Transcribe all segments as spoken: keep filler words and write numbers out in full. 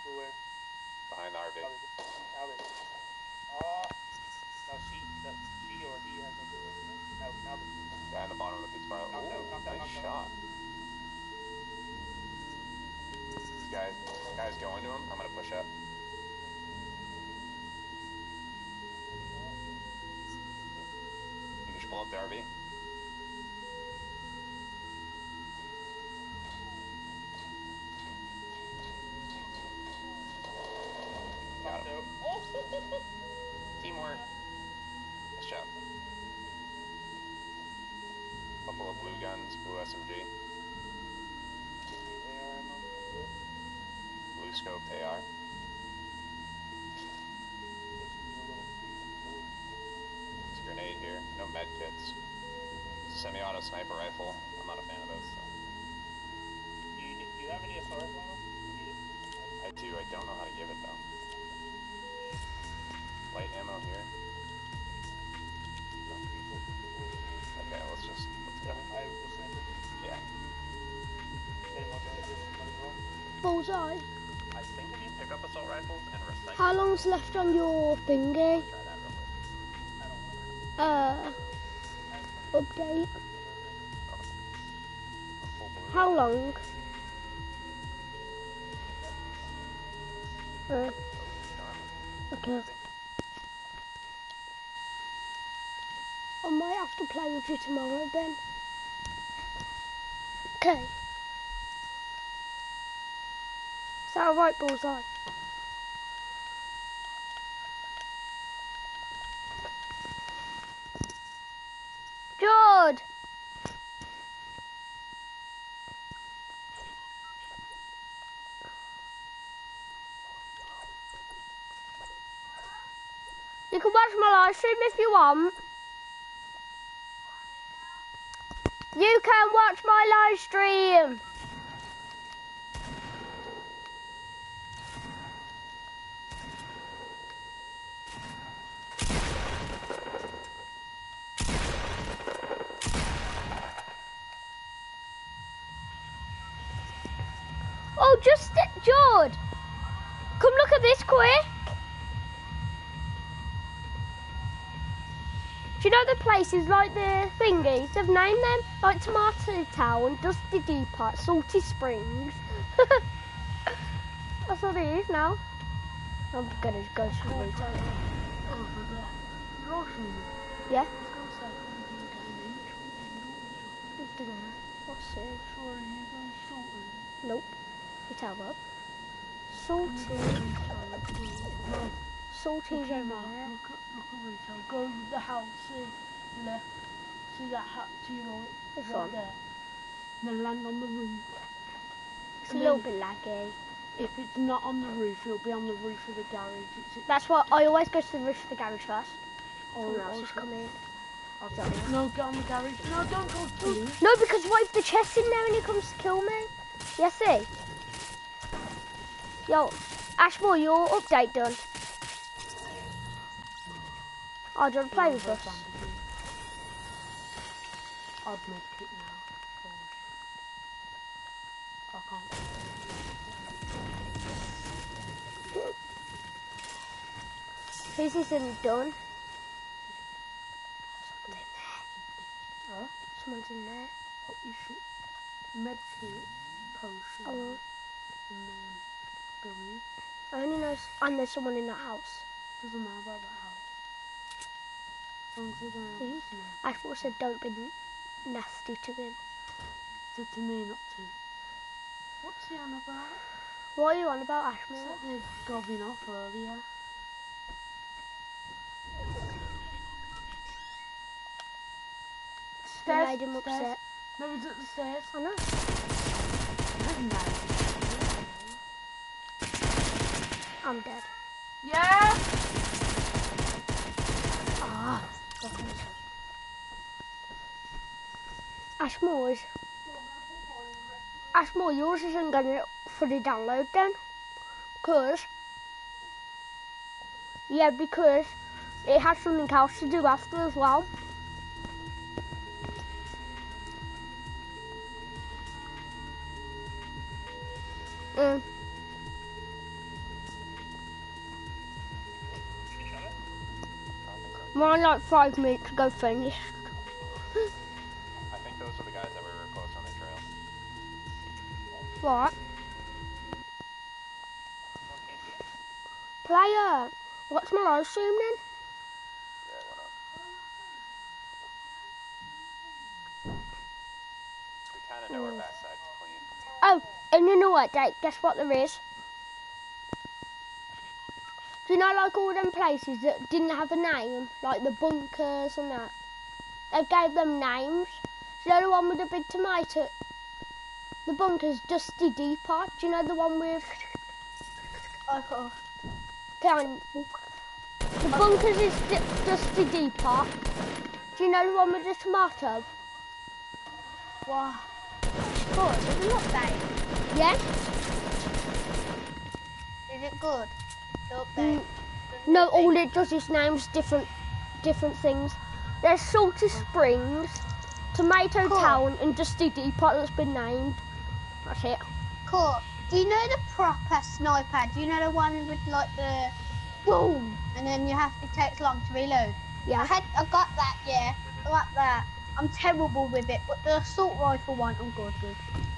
Where? Behind the R V. R V. Oh, no, she, the, she or he has no clue. No, now the guy in the bottom of the pizza bar. knocked out, knocked out, Nice knocked shot. These guys, guys going to him. I'm gonna push up. You can just pull up the R V. Got him. Oh. Teamwork. Nice job. Couple of blue guns, blue S M G. Blue scoped A R. There's a grenade here. No med kits. Semi-auto sniper rifle. I'm not a fan of those. So. Do you, do you have any assault rifle? I do. I don't know how to give it though. Light ammo here. Okay, let's just let's go. Yeah. Bullseye. I think if you pick up assault rifles and recycle. How long's left on your thingy? Try that real quick. Uh, update. How long? Uh, okay. I might have to play with you tomorrow then. Okay. Is that alright, Bullseye? George! You can watch my live stream if you want. You can watch my live stream. Oh, just George, come look at this quick. Do you know the places like the thingies? They've named them like Tomato Town, Dusty Depot, Salty Springs. That's what it is now. I'm gonna go to the retail. Yeah? What's it? Nope. Retail up. Salty. Salty's over there. Look at, look at retail. Go to the house, see, left. See that hat to your right? This right one? there. And then land on the roof. It's And a little then bit laggy. If it's not on the roof, it'll be on the roof of the garage. It's, That's why I always go to the roof of the garage first. oh, Someone else oh, has so- come in. okay. No, get on the garage. No, don't go to me. No, because what if the chest's in there and he comes to kill me? Yeah, see? Yo, Ashmore, your update done. Oh, do you want to play with us? I'd make it now. I can't. Who's this isn't done? Someone's in there. Huh? Someone's in there. Oh, you should med kit, potion, I will. and then go in. I only know, and there's someone in that house. Doesn't matter about that house. As long as they don't have Mhm. a smell. Ashmore said don't be nasty to him. To, to me, not to. What's he on about? What are you on about, Is Ashmore? that they're gobbing off earlier? They Stairs, made him stairs. upset. No, he's at the stairs. I know. I'm dead. Yeah! Ah. Ashmore's. Ashmore, yours isn't gonna fully download then. Cause. Yeah, because it has something else to do after as well. Mm. Mine like five minutes ago finished. I think those are the guys that we were close on the trail. What? Okay, yeah. Player, what's my live stream then? Yeah, it went up. We kind of know our backside's clean. Oh, and you know what, Jake? Guess what there is? Do you know like all them places that didn't have a name? Like the bunkers and that? They gave them names. Do you know the one with the big tomato? The bunker's Dusty Depot. Do you know the one with... I got Can The bunkers is D Dusty Depot. Do you know the one with the tomato? wow. Good. Is it update? Yes? Is it good? The update. Mm, no, all it does is names different different things. There's Salty Springs, Tomato Cool. Town, and Dusty Depot that's been named. That's it. Cool. Do you know the proper sniper? Do you know the one with like the boom, and then you have to take long to reload? I Yeah. had, I got that. Yeah, I got that. I'm terrible with it, but the assault rifle one, I'm good with.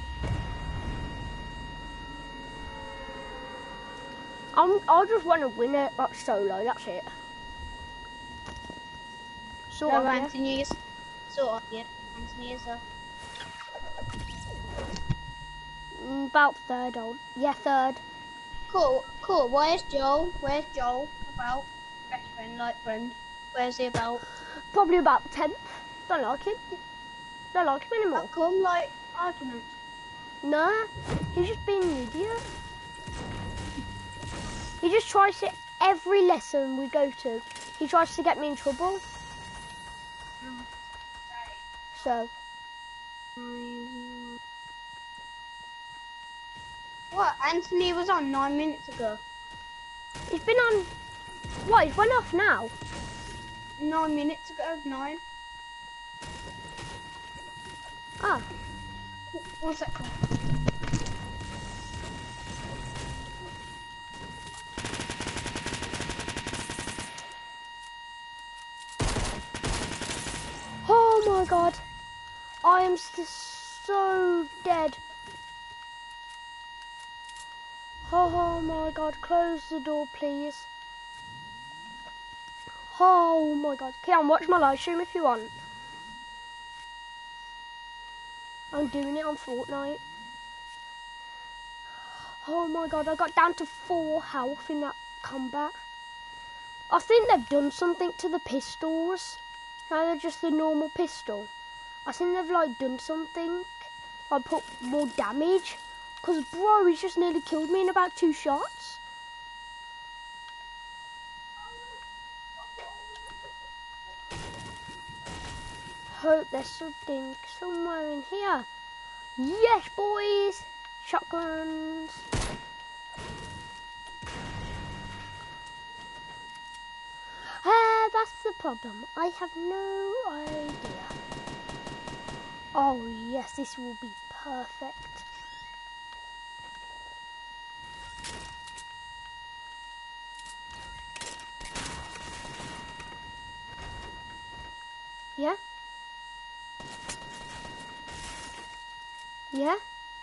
I'm, I just want to win it like solo. That's it. Sort No, of. yeah. Anthony is sort of, yeah. Anthony is a. Mm, About third old. Yeah, third. Cool, cool. Where's Joel? Where's Joel? About best friend, like friend. Where's he about? Probably about tenth. Don't like him. Don't like him How anymore. come, like, arguments? No, he's just being an idiot. He just tries to, every lesson we go to, he tries to get me in trouble. So, What? Anthony was on nine minutes ago. he's been on, what, he's went off now? Nine minutes ago, nine. Ah, One second. oh my god. I am s- so dead. Oh my god, close the door please. Oh my god. Keon, watch my live stream if you want. I'm doing it on Fortnite. Oh my god, I got down to four health in that combat. I think they've done something to the pistols. Now they're just the normal pistol. I think they've like done something. I put more damage. Cause bro, he's just nearly killed me in about two shots. Hope there's something somewhere in here. Yes, boys! Shotguns. Ah, that's the problem. I have no idea. Oh yes, this will be perfect. Yeah? Yeah?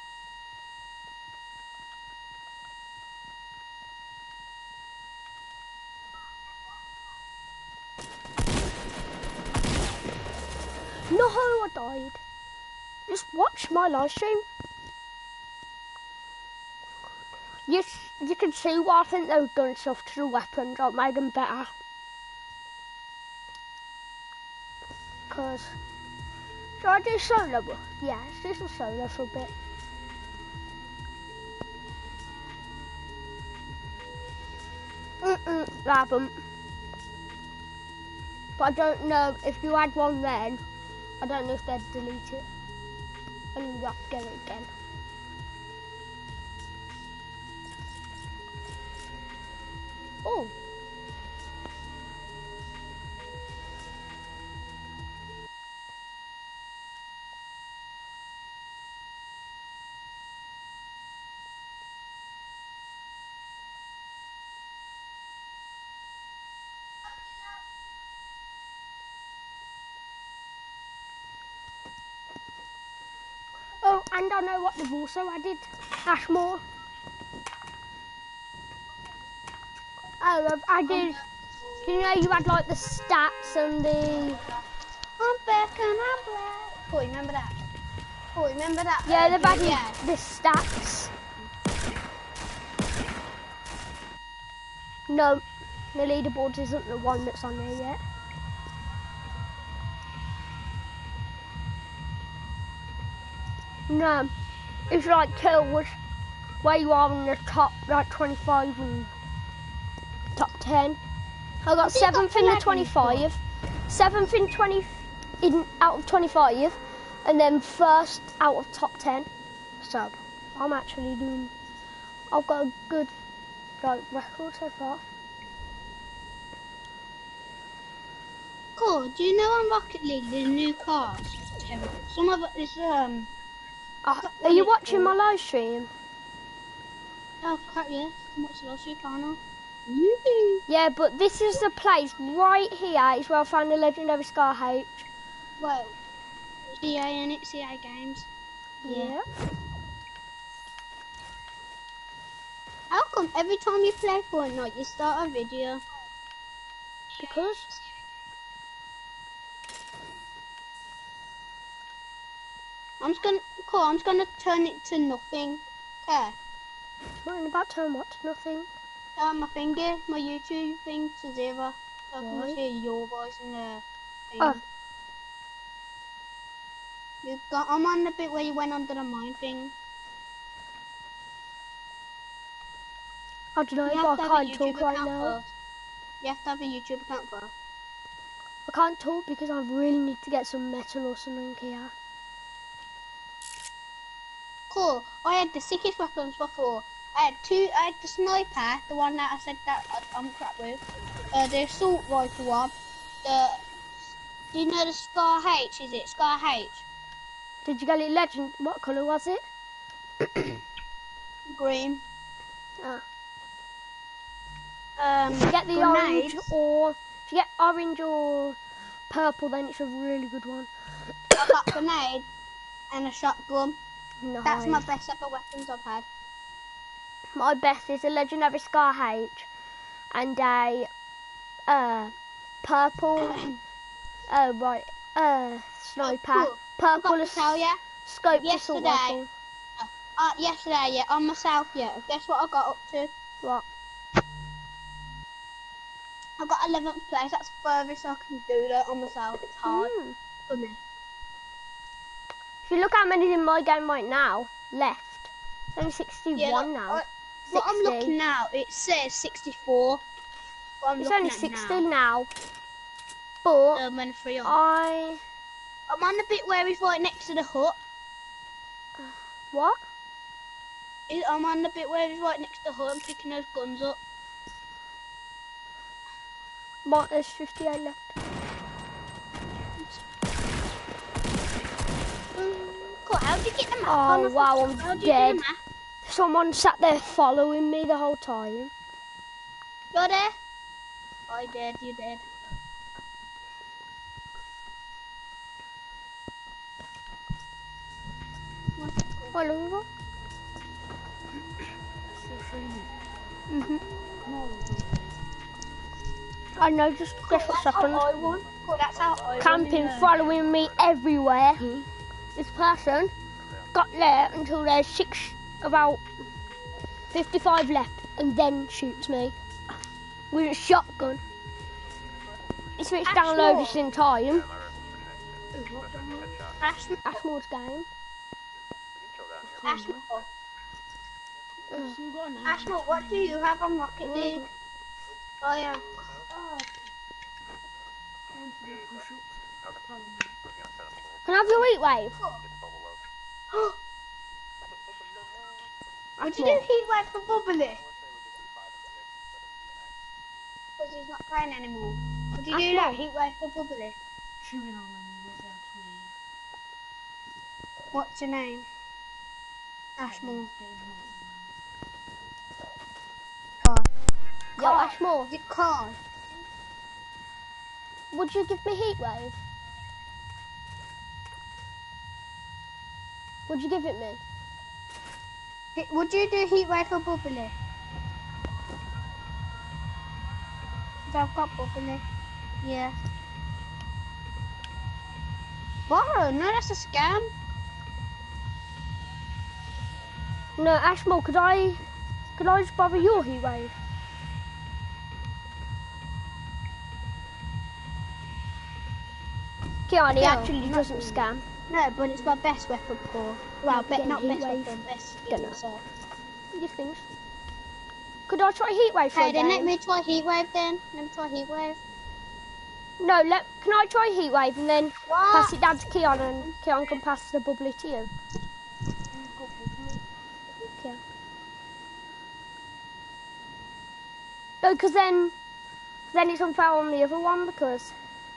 No, I died. Just watch my live stream. You, you can see what I think they've done stuff to the weapons. I've made them better. Cause, should I do solo? Yeah, let's do some solo for a bit. Mm-mm, I haven't. But I don't know if you had one then. I don't know if they'd delete it. And you have to get it again. Oh. and I know what they've also added. Ashmore. Oh, they've added. You know, you had like the stats and the. I'm back and I'm black. Oh, remember that? Oh, remember that? Yeah, they've added yeah. the stats. No, the leaderboard isn't the one that's on there yet. No, it's like kills where you are in the top, like twenty-five and top ten. I got seventh in the twenty-five, seventh in twenty in out of twenty-five, and then first out of top ten. So I'm actually doing. I've got a good like record so far. Cool. Do you know on Rocket League there's new cars? Some of it is um. Uh, are you watching my live stream? Oh crap! Yes. What's the last week, Arnold? Yeah, but this is the place right here is where I found the legendary Scar H. Well, C A and it C A Games. Yeah. How come every time you play Fortnite you start a video? Because I'm just gonna cool, I'm just gonna turn it to nothing. Okay. worrying about turn what to nothing. Turn my finger, my YouTube thing to zero. So I can Why? just hear your voice in the thing. Oh. You got I'm on the bit where you went under the mine thing. I don't know, You but have to I have a can't talk YouTube right account now. first. You have to have a YouTube account first. I can't talk because I really need to get some metal or something here. Cool. I had the sickest weapons before. I had two. I had the sniper, the one that I said that I, I'm crap with. Uh, the assault rifle one. The. Do you know the Scar H? Is it Scar H? Did you get it legend? What colour was it? Green. Ah. Um. If you get the grenades. orange or if you get orange or purple, then it's a really good one. I got a grenade and a shotgun. Nice. That's my best ever weapons I've had. My best is a legendary Scar H and a uh, purple. uh, right. Uh, sniper. Oh, cool. I Purple got to as tell ya. scope assault Yesterday. rifle. Uh, yesterday, yeah, on myself, yeah. Guess what I got up to? What? I got eleventh place. That's the furthest I can do that on myself. It's hard Mm. for me. If you look how many's in my game right now, left. It's only sixty-one Yeah, look, now. I, what I'm sixty. looking now, it says sixty-four. What I'm It's looking only at sixty now. now. But Um, and three on. I I'm on the bit where it's right next to the hut. what? It- I'm on the bit where it's right next to the hut. I'm picking those guns up. What? There's fifty-eight left. Um, cool. How did you get the map? Oh on the wow, phone? I'm How did you get dead. the map? Someone sat there following me the whole time. You're there? I did. You did. How long ago? Mhm. I know, just guess what That's how happened. I won. Cool. That's how I won. Camping, in the- following me everywhere. This person got there until there's six, about fifty-five left, and then shoots me with a shotgun. He switched Ashmore. download this in time. Ashmore. Ashmore's game. Ashmore. Ashmore, what do you have on Rocket League? Oh yeah. Can I have your heat wave? What did you do heat wave for Bubbly? Because he's not playing anymore. What did you do that heat wave for Bubbly? What's your name? Ashmore. Card. Yo, Ashmore, Is it card? would you give me heat wave? Would you give it me? He- Would you do heat wave for bubbly? Because I've got bubbly. Yeah. Borrow? No, that's a scam. No, Ashmore, could I, could I just borrow your heat wave? Kiani No, actually not doesn't really. scam. No, but it's my best weapon for. Well, Not be, getting not heat best wave. weapon, best Dunno. skill. So. These things. Could I try heat wave for Hey, a then let game? me try heat wave. Then let me try heat wave. No, let. Can I try heat wave and then What? pass it down to Keon and Keon can pass the bubbly to you? Who's got bubbly? Keon. No, because then, then it's unfair on the other one because.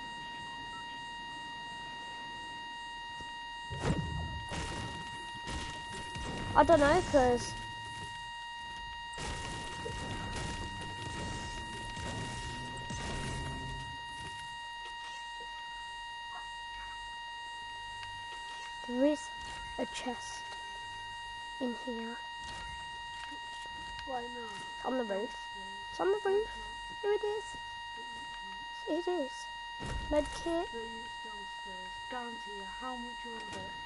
I don't know, because. There is a chest in here. Right now. It's on the roof. It's on the roof. Here it is. It is. Med kit. But it's downstairs. Guarantee you, how much you want to bet?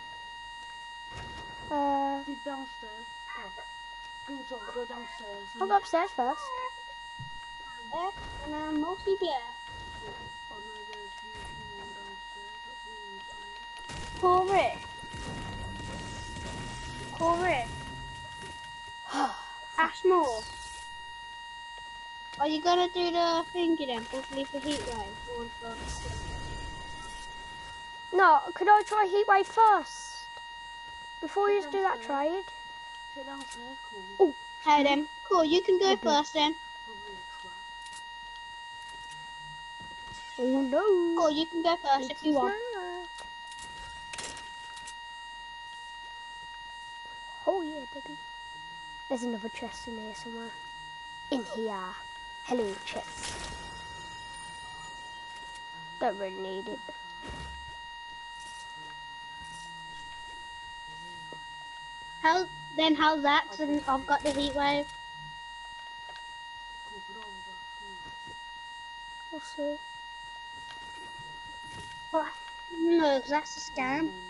Uh, Be downstairs. Oh. Go, sorry, go downstairs. I'll go upstairs first. Eh, and I'm mostly here. Oh no, there's usually one downstairs. That's the only time. Corey. Corey. Ashmore. Are you gonna do the thingy then? Possibly for heat wave or for... No, could I try heat wave first? Before you just do that Downstairs. trade? Sit downstairs, cool. Oh, Hey then. Cool, you can go first then. Probably a trap. oh no. Cool, you can go first if you want. Oh yeah, baby. There's another chest in here somewhere. In here. Hello, chest. Don't really need it. How then? How's that? 'Cause then I've got the heat wave. Cool, but all that. We'll see. What? No, 'cause that's a scam. And,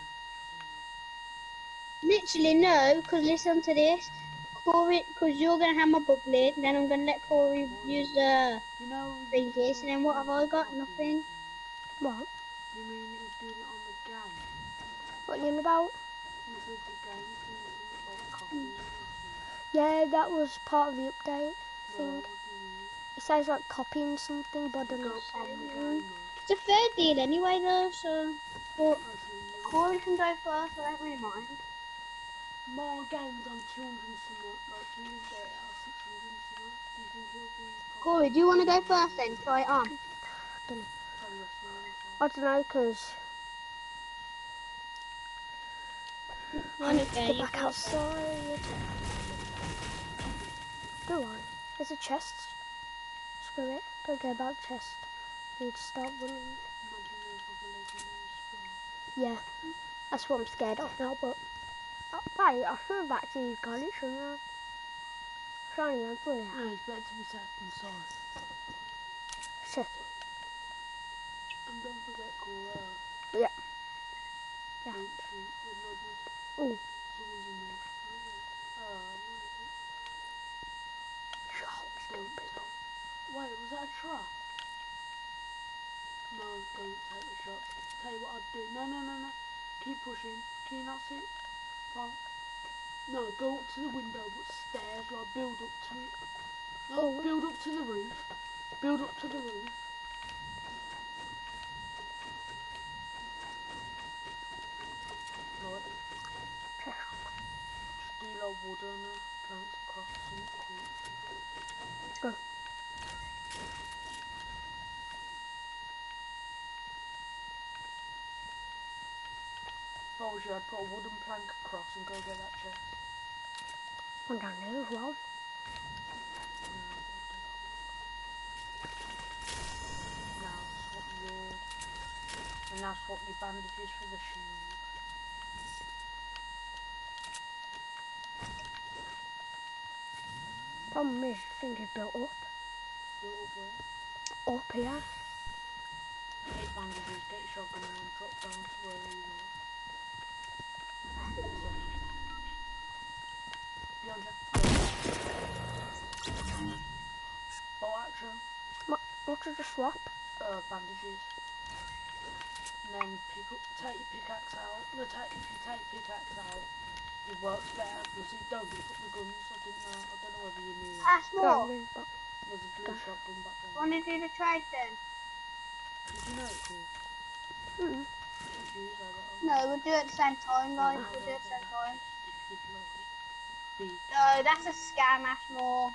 Literally no, because listen to this. Corey, because you're gonna have my bubbly, then I'm gonna let Corey use the yeah. You know, thingies, and then what have I got? Nothing. What? you mean it was doing it on the game? What are you on about? You said the game thing about copies. Yeah, that was part of the update No, thing. what do you mean? It says like copying something, but I don't Go know. on the game, It's a fair deal anyway, though. So, but though. I see. Corey can go first. I don't really mind. My game's on two hundred and something, like two hundred eight out of six hundred and something. Do you think it'll be... Corey, do you want to go first then? Try it on. Tell the rest of me I don't know, because I need to Okay, get you back go first. outside. Do I? There's a chest. Screw it. Don't care about the chest. Need to start running. Imagine there's like a legendary spell. Yeah, that's what I'm scared of now, but... Oh, wait, I should have actually got it, shouldn't I? Shiny and fully out. No, it's better to be safe than sorry. Second. And don't forget Cora. Yeah. Yeah. Don't shoot with no good. Oh, Someone's in there. Uh, what is it? shot, Don't stupid. tell. Wait, was that a trap? No, don't take the shot. Tell you what I'd do. No, no, no, no. Keep pushing. Can you not see? Well, no, go up to the window, but stairs, like build up to it. No, Oh. build up to the roof. Build up to the roof. Right. Just do like wood on a planks across some cool. Go. If I was you, I'd put a wooden plank across and go get that chest. One down there as well. Now swap your, and now swap your bandages for the shield. Problem is, I think it's built up. Built up where? Up here. Eight bandages, get your shotgun and drop down to where you are. Behind you. Bolt action. What, what did you swap? Uh, bandages. And then pick up, take your pickaxe out. No, take, if you take pickaxe out, it works better because it don't pick up the guns. I didn't know. I don't know whether you knew that. Ask more. There's a blue shotgun back there. Want to do the trade then? Did you know it's cool? Mm. Did you use that? No, we'll do it at the same time, guys. We'll do it at the same time. If you'd like. Big. No, that's a scam, Ashmore.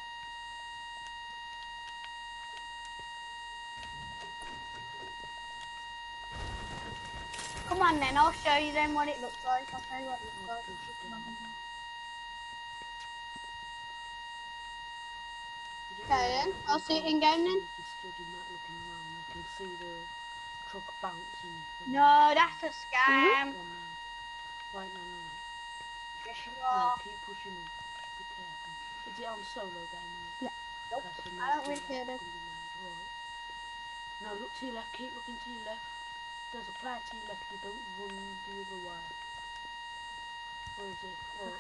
Come on then, I'll show you then what it looks like. I'll show you what it looks like. Okay then, I'll see it in game then. You stood in that looking around. I can see the truck bouncing. No, that's a scam. Wait, no, no, no. Yes, you No, are. keep pushing on. Be careful. Is it on solo game? Yeah. Nope, Okay, so I don't no really killer care can be made, right. Now look to your left, keep looking to your left. There's a player to your left, you don't run the other way. Where is it? Right.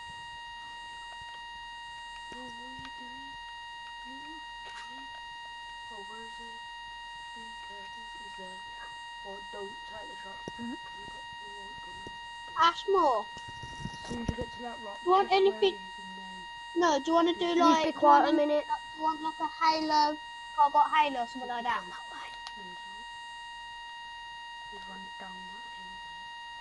No, what are you doing? No, kid. Oh, where is it? Be careful, he's there. Oh, don't take the shots. Mhm. You've got the right gun. Ashmore, As soon as you get to that rock, Do you want check where anything- it is and then no, do you want to do You like... be do you quiet want a minute. Do you want like a Halo, Cobalt Halo or something like that? Down that way. there's a- you run it down that hill there.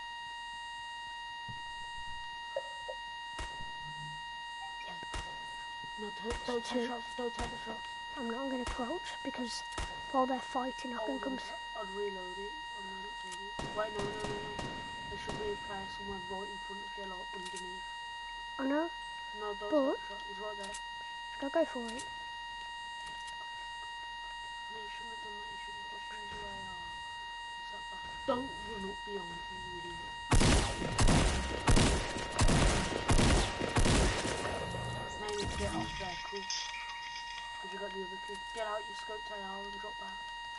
No, don't, don't take Two. shots, don't take the shots. I'm not going to crouch because while they're fighting, I can Hold come. them. I'd reload it. I'd reload it. Wait, no, no, no, no. There should be a player somewhere right in front of you, like underneath. I know. No, don't But- take the shot. He's right there. Should I go for it? No, you shouldn't have done that. You should have just used your A R. Is that bad? Don't run up beyond me, you idiot. Now you need to get off there, quick. Because you got the other kid. Get out your scoped A R and drop back.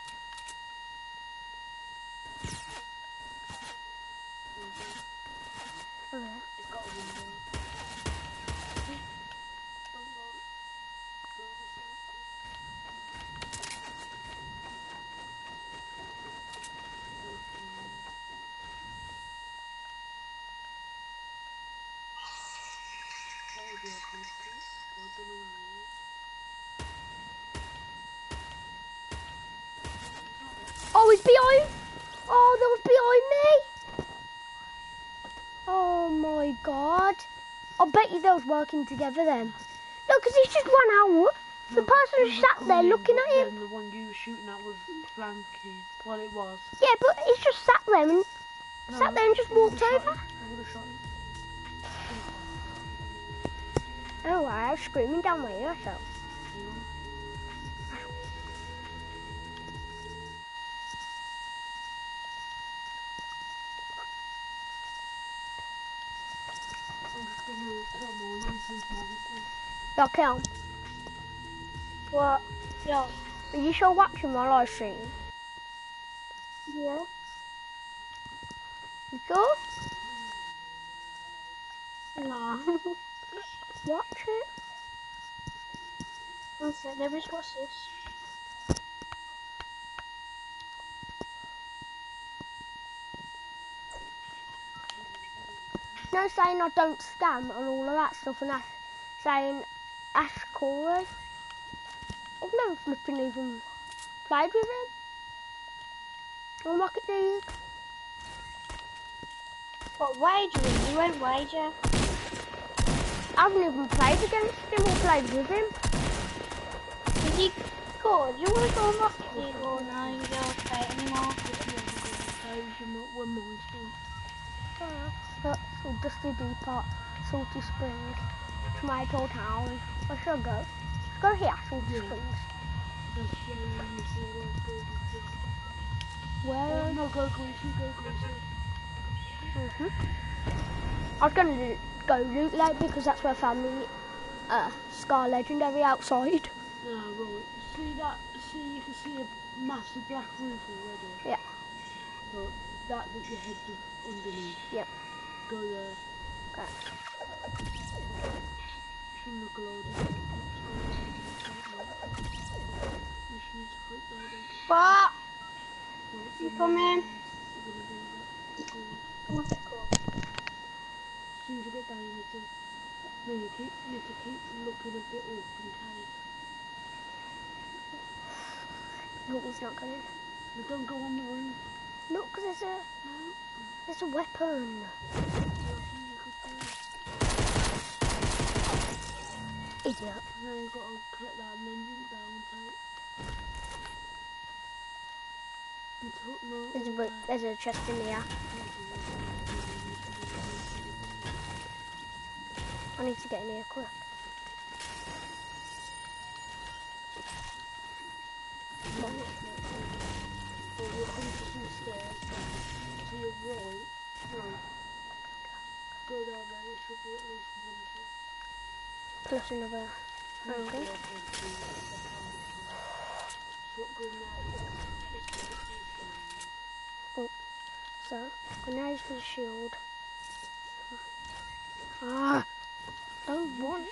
Oh, yeah. It's got a window. Don't go. Build a circle. Maybe I can do it. Open your eyes. Oh, he's behind! Oh, that was behind me! Oh my god. I bet you they was working together then. No, because he just ran out. The No, person he who was sat there coming, looking but at him. then the one you were shooting at was flanking. Well, it was. Yeah, but he's just sat there and No, sat there and just I would've walked shot over. him. I would have shot him. Oh, wow, I was screaming down my ear, so. You know? I'm just gonna tell more nonsense more. Yeah, kill him. What? Yeah. Are you sure watching my live stream? Yeah. You sure? No. Watch it. One sec, let me just watch this. No saying I don't scam and all of that stuff and Ash saying Ash Corey. I've never flipping even played with him. On Rocket League. What, wagering? You won't wager? I haven't even played against him or played with him. Is he good? You want to go on Rocket League or no? You don't play it anymore? We're monsters. Uh, uh, so Dusty Depot, Salty Springs, Tomato Town. Where should I go? Let's go here, Salty Yeah. Springs. That's where you see where Where? Oh, no, go greasy, go greasy. Mm-hmm. I was going to go Loot Lake because that's where family uh, Scar Legendary outside. No, right. See that? See, you can see a massive black roof already. Yeah. But that that your head's up underneath. Yep. Go there. Okay. Shouldn't look a load. You should need to click there. Don't get But Right, You so come now in. we're gonna do that. Good. what's it called? As soon as you get down, you need to. No, you keep. You need to keep looking a bit up in case. No, he's not coming. But don't go on the roof. No, because there's a No. there's a weapon. That's something you could do. Idiot. And then you've got to click that and then jump down to it. Until, no, There's a all wi- there. there's a chest in here. I need to get in here quick. Well, you'll come to some stairs. To your right. No. Go down there. There should be at least one of you. Plus another. Okay. Swap grenade. So grenades for the shield. Ah, don't want.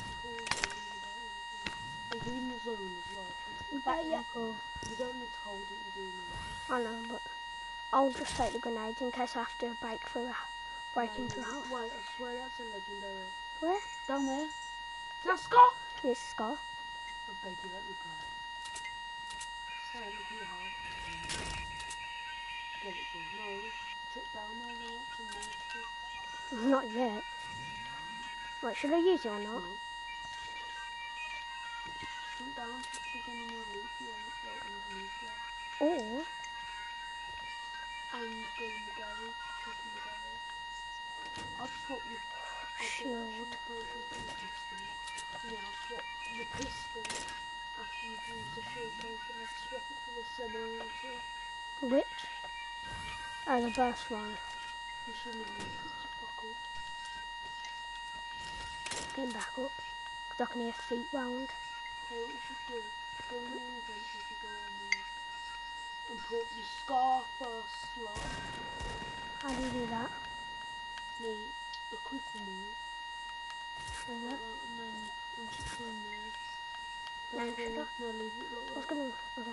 And you're in the zone as well. That yeah. cool. You don't need to hold it, you do now. I know, but I'll just take the grenades in case I have to break through a break No, into a you- house. Wait, I swear that's a legendary. Where? Down there. Is that Scott? Yes, Scar. I beg you, let me play. Hey, look at your house. Get it good. No, trip down there, they want some monster. Not yet. Wait, should I use it or not? No. Jump down, see if there's any more loot you ain't right underneath there. Or And go in the garage, check in the garage. I'll swap your I'll get shield. shield potion for the pistol. Yeah, I'll swap the pistol after you've used the shield potion. I'll swap it for the semi also. Which? Oh, the burst one. You shouldn't have used it to buckle. Getting back up. Because I can hear feet round. Okay, what you should do, go in your inventory if you go on these. And put your scar first slot. How do you do that? No, the quick move. Like Like that? that, and then once it's in there. Now That's should all. I? No, leave it like I was that. gonna. Okay.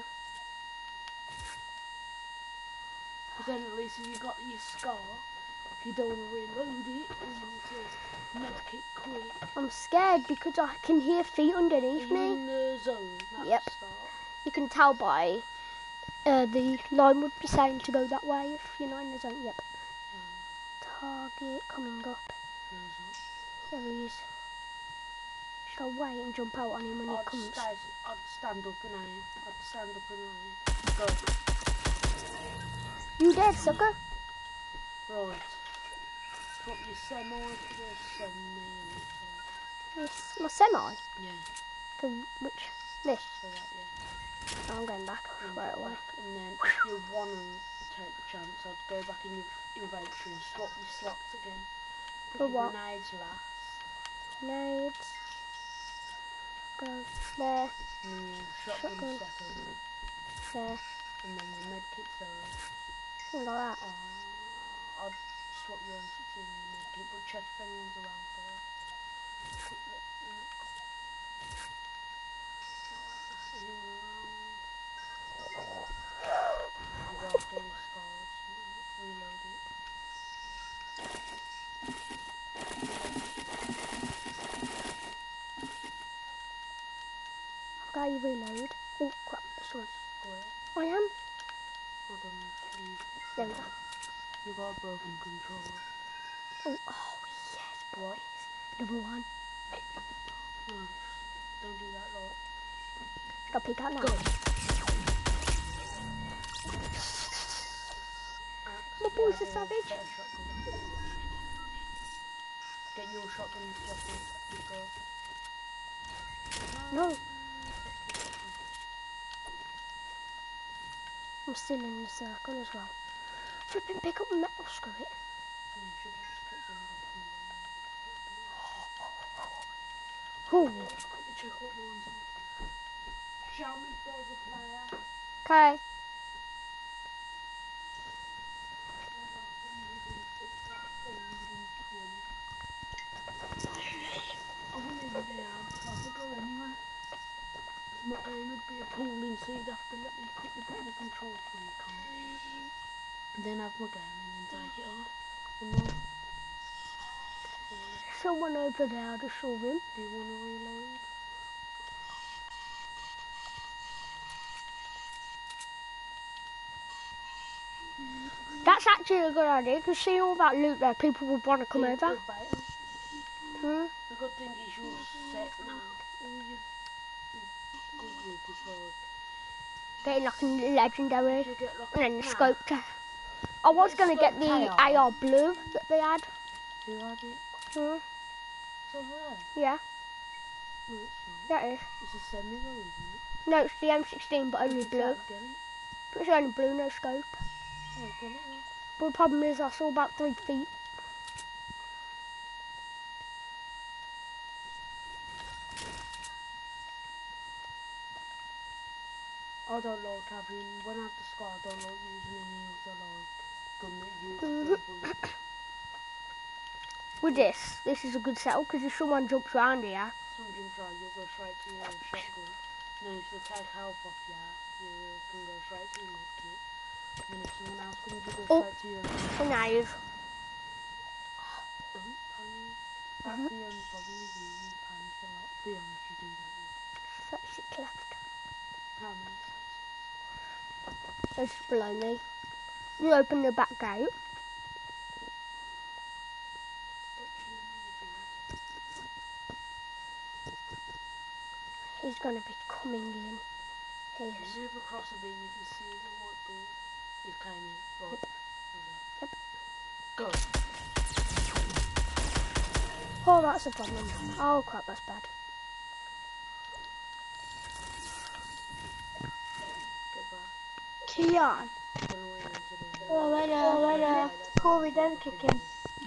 Because then at least if you got your scar, if you don't want to reload it, and you says medkit quick. I'm scared because I can hear feet Are underneath you me. in the zone? That's Yep. the start. You can tell by uh, the line would be saying to go that way if you're not in the zone. Yep. Target coming up. There he is. Should I wait and jump out on him when he I'd, comes? stay, I'd stand up and aim. I'd stand up and aim. Go. You dead, sucker? Right. Swap your semi for the semi. This, my semi. Yeah, The which? This. so that, yeah. Oh, I'm going back And right go away. back, and then if you want to take the chance, I'd go back in your inventory and swap your slots again. Put For your what? grenades last. Nades. Go there, And then your shotgun, Shotgun. second. there, And then your medkit third. something like that. Uh, I'd swap your M sixteen and your medkit, but check if anyone's around first. Quick look. mm. Uh, anyone around? You got all your scars. Reload it. I've got you reload. Oh crap, this one. Square. I am. Hold on, please. There we go. You got a broken controller. Oh, oh yes, boys. Number one. No, don't do that, Lord. Should I peek out now? Go. My boy's a savage. Get a shotgun. Get your shotgun and swap it. You go. No. I'm still in the circle as well. Flipping pick up metal, screw it. You should have just kept doing that. Ooh. Quickly check what mine's on. Shout me if there's a player. Okay. I wouldn't even be able to go anywhere. My aim would be a pooling, so you'd have to let me quickly put my control freak on. And then have my game and then take it off. And then, Someone over there, I just saw him. do you want to reload? That's actually a good idea, because see all that loot there, people would want to come Yeah, over. good better. Hmm? The good thing is you're set now. All you be good with is like, Getting like a legendary. if you get like And then a the nah, scope. to- I was Get going to get scope the K R. A R blue that they had. Who had it? Hmm? It's over there. Yeah, No, it's not. that is. It's a semi though, isn't it? No, it's the M sixteen, but only If it's blue. out, get it. But it's only blue, no scope. Oh, get it then. But the problem is I saw about three feet. I don't like having, when I have the scar, I don't like using any of the like gun that uses Mhm. the bullets. With this, this is a good setup, because if someone jumps around here, Some jumps around, you'll go straight to your shotgun. Then if they take health off you, you can go straight to your medkit. And then if someone else comes, you go Oh. straight to your grenade. don't panic. That's Mhm. the only problem with you, you panic a lot. Be honest, you do that. thirty-six left. How many? It's below me. You open the back gate. He's going to be coming in. He is. Move across a bit, you can see the white door. He came in. Right. Yep. Go. Oh, that's a problem. Oh, crap, that's bad. Get back. Keon. Don't know what you want to do. Oh, later. Oh, later. Corey, don't kick him.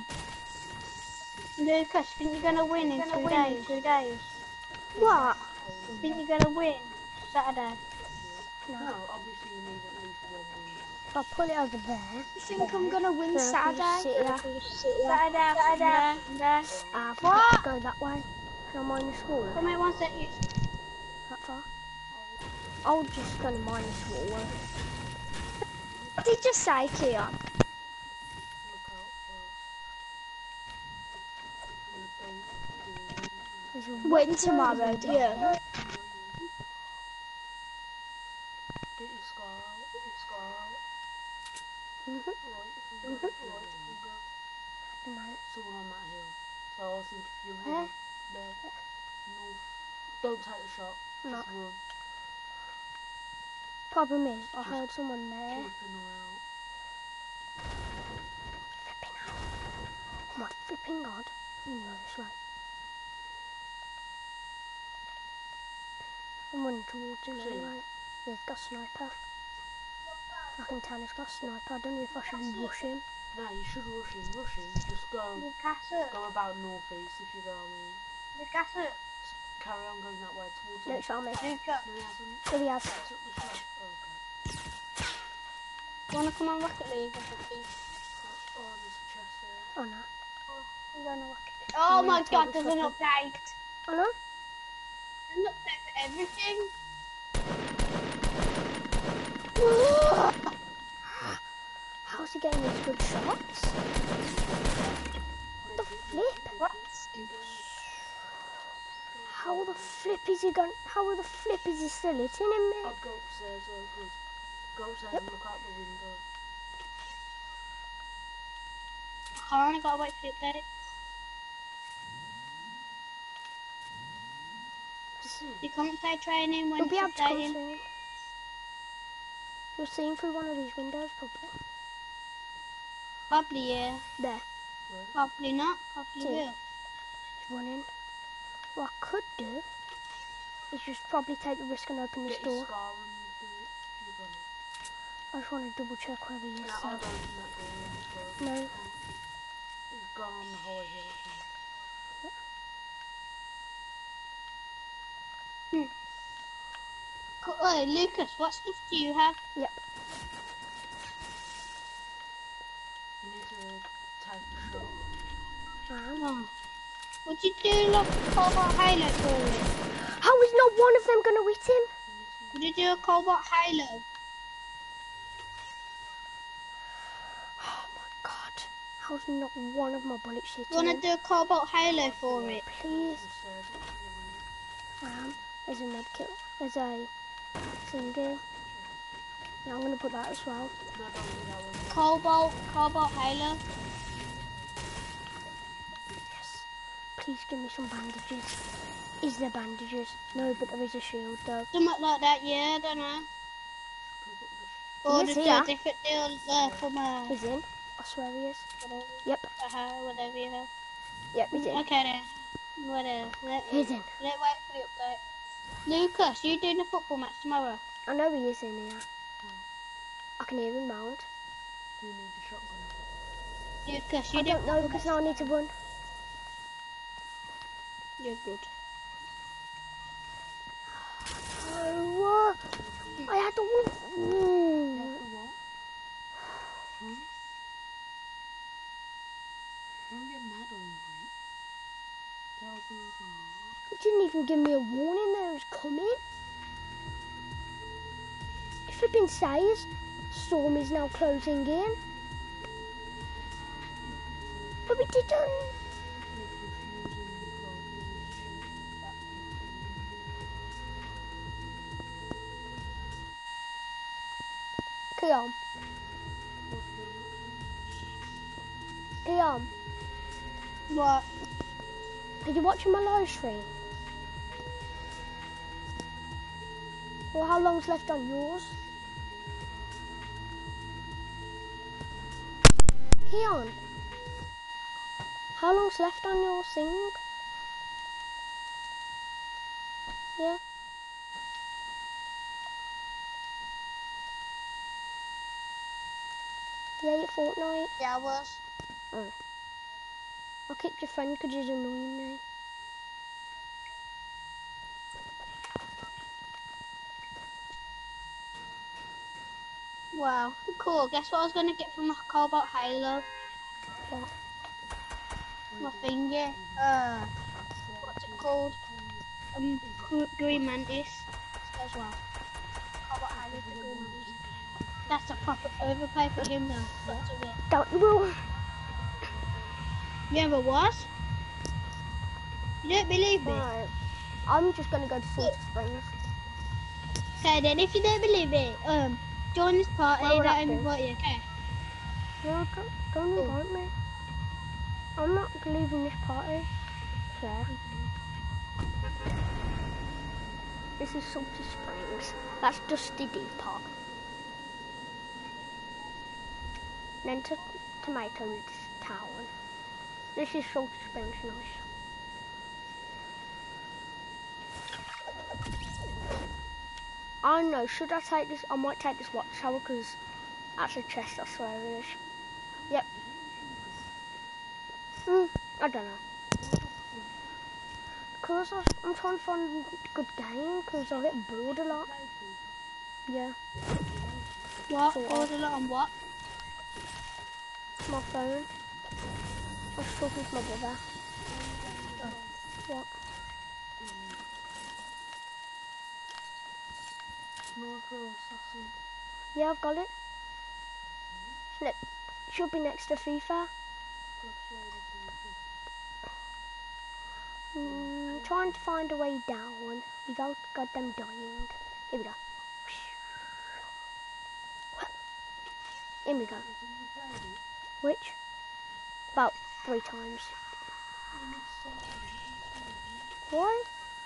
Lucas, think you're gonna win in two days? Two days. What? Think you're gonna win Saturday? No, obviously you need at least one win. If I put it over there, You think I'm gonna win then I can just sit Saturday? here. Saturday, Saturday, Saturday. Ah, I've What? got to go that way. Can I mine this wall? Come here, one sec. You. That far? I'll just go to mine this wall. What did you say, Keon? Look out first. And don't do anything. There's a Win rock tomorrow, there. do you? Get your scar out. Get your scar out. Mhm. Right, if we go. Right, if we go. No. Someone on that hill. So I think if you Where? run there, north. Don't take the shot. No. Just run. Problem is, I heard someone there. Keep an eye out. Flipping out. Oh my flipping god. You know this one. I'm running towards him See. anyway. Yeah, he's got a sniper. I can tell he's got a sniper. I don't know if I should rush him. No, you should rush in, rush in. Just go, Lucas, go about northeast if you go, I mean. Lucas, Carry on going that way towards No, him. it's on me. Lucas. No, he hasn't. So he has. He took the shot. Oh, okay. You wanna come on Rocket League or something? Oh, there's a chest there. Oh no. I'm going to Rocket League. Oh my take god, this there's an weapon. update. Oh no. There's an update for everything. How's he getting these good shots? What the flip? What? How the flip is he going? How the flip is he still hitting him? Man? I'd go upstairs though, because go upstairs Yep. and look out the window. I only got to wait for the update. See, You can't play training when You'll be it's able to come updating. soon. You'll see him through one of these windows, probably. Probably, yeah. There, where? Probably not. Probably See. will. he's running. What I could do is just probably take the risk and open this Get your door. scar and do it if you got it. I just want to double check where he is. No, so- I'll open that door and just go. No. He's gone on the high hill. I think. Hmm. Co- Hey, Lucas, what stuff do you have? Yep. You need to take a shot. Um, Oh. Would you do like a Cobalt Halo for it? how is not one of them going to hit him? Would you do a Cobalt Halo? Oh my god. How's not one of my bullets hitting You wanna him? do a Cobalt Halo for it? Please. Um, there's a med kit. There's a thingy. Yeah, I'm going to put that as well. No, don't do that one. Cobalt, Cobalt Halo. Yes. Please give me some bandages. Is there bandages? No, but there is a shield though. Something like that, yeah, I don't know. Or Yes, just yeah. a different deal there from uh, He's in. I swear he is. whatever, Yep. uh, whatever you have. Yep, he's in. Okay then. Whatever. Let, He's in. let wait for the update. Lucas, you doing a football match tomorrow? I know he is in here. I can hear him mount. Do you need a shotgun? Lucas, you I doing don't know football because match now I need to tomorrow? run. You're good. Oh, uh, I had to win. Ooh. The what? Huh? Don't get mad over it. Tell things in You didn't even give me a warning that it was coming. It flipping says storm is now closing in. But we didn't. Kiam. Kiam, What? are you watching my live stream? Or how long's left on yours? Keon, how long's left on your thing? Yeah. Yeah, your Fortnite. Yeah, I was. I kicked your friend because he's annoying me. Wow, cool. Guess what I was gonna get from my Cobalt Halo? What? My finger. Uh, what's it called? Um, Gr- Green Mantis as well. Cobalt Halo for Green Mantis. That's a proper overpay for him though. That's a bit. Don't you will. You ever was? You don't believe me? Right. I'm just gonna go to Salty Springs. Okay then, if you don't believe me, um, join this party. Where would that Don't be? invite you, okay? No, don't, don't invite me. I'm not leaving this party. There. This is Salty Springs. That's Dusty Depot. Then to Tomato Ridge Town. This is Salty Springs, nice. I don't know, should I take this? I might take this watchtower because that's a chest, I swear it is. Yep. Hmm, I don't know. Because I'm trying to find a good game because I get bored a lot. Yeah, What? Sort of. Order a lot on what? my phone. I was talking to my brother. What? Sniper assassin. Yeah, I've got it. It should be next to FIFA. Mm, trying to find a way down without goddamn dying. Here we go. Here we go. Which? About three times. Why?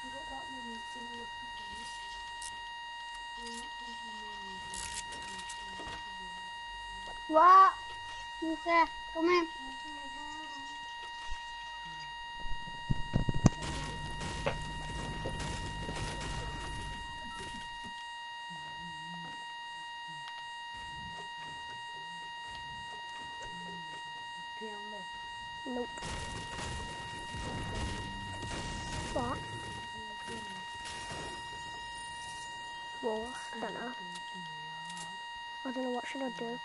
What? Who's there? Come in. Nope. What? I don't know. I don't know, what should I do?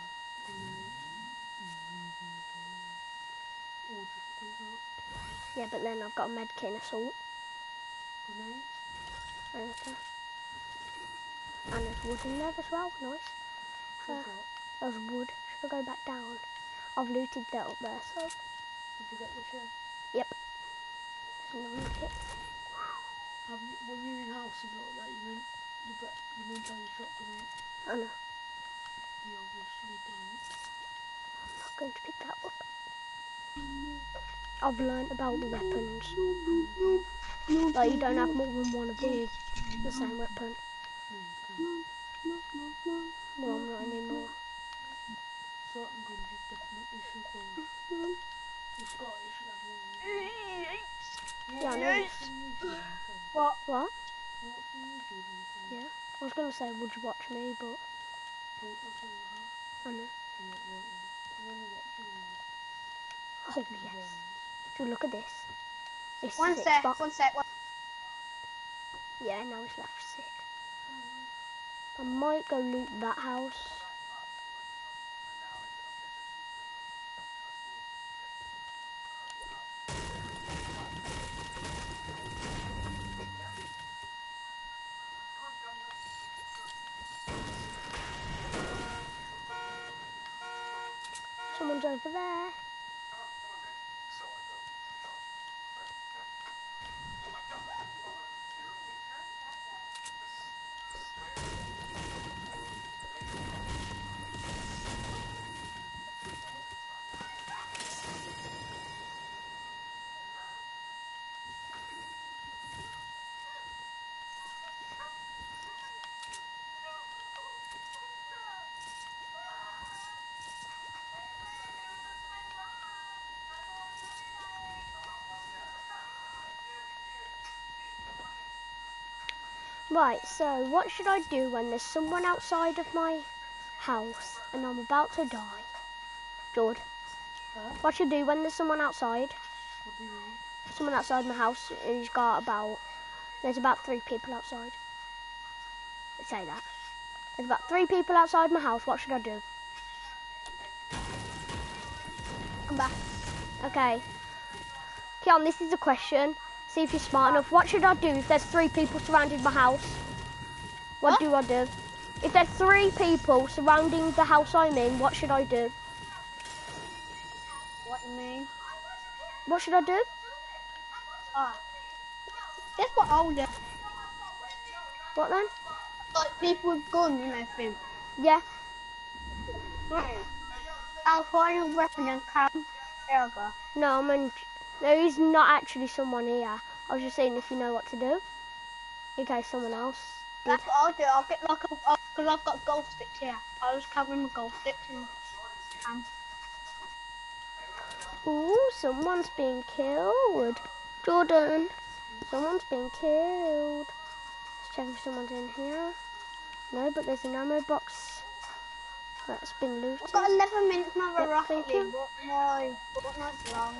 Yeah, but then I've got a med kit and assault. Okay. And there's wood in there as well, nice. Uh, there's wood. Should I go back down? I've looted that up there, so. Did you get the chair? Yep. There's another kit. Have you, when you're in houses like that, you meant you bet you meant how you shotgun out. I know. You obviously don't. I'm not going to pick that up. I've learnt about the weapons. Like, you don't have more than one of the, the same weapon. Well, I'm not anymore. Certain guns you definitely should go. The Scottish should have one. Yeah, I know. What? What? What do you do? Yeah. I was going to say, would you watch me, but I know. Oh, yes. Dude, look at this. It's One six sec, box. one sec. One... Yeah, now it's left sick. I might go loot that house. Someone's over there. Right, so what should I do when there's someone outside of my house and I'm about to die? George, Huh? what should I do when there's someone outside? What do you mean? Someone outside my house and he's got about, there's about three people outside. Let's say that. There's about three people outside my house, what should I do? Come back. Okay. Keon, this is a question. See if you're smart enough. What should I do if there's three people surrounding my house? What Huh? do I do? If there's three people surrounding the house I'm in, what should I do? What you mean? What should I do? Ah. That's what I'll do. What then? Like people with guns and everything. Yeah. Hmm. I'll find a weapon and come. There we go. No, I mean, there is not actually someone here. I was just saying if you know what to do. In case someone else did. That's what I'll do. I'll get like a, because I've got golf sticks here. I'll just cover my golf sticks and come. Ooh, someone's being killed. Jordan, someone's being killed. Let's check if someone's in here. No, but there's an ammo box that's been looted. I've got eleven minutes now of Yep, Rocket thank League, you. but my Fortnite's long.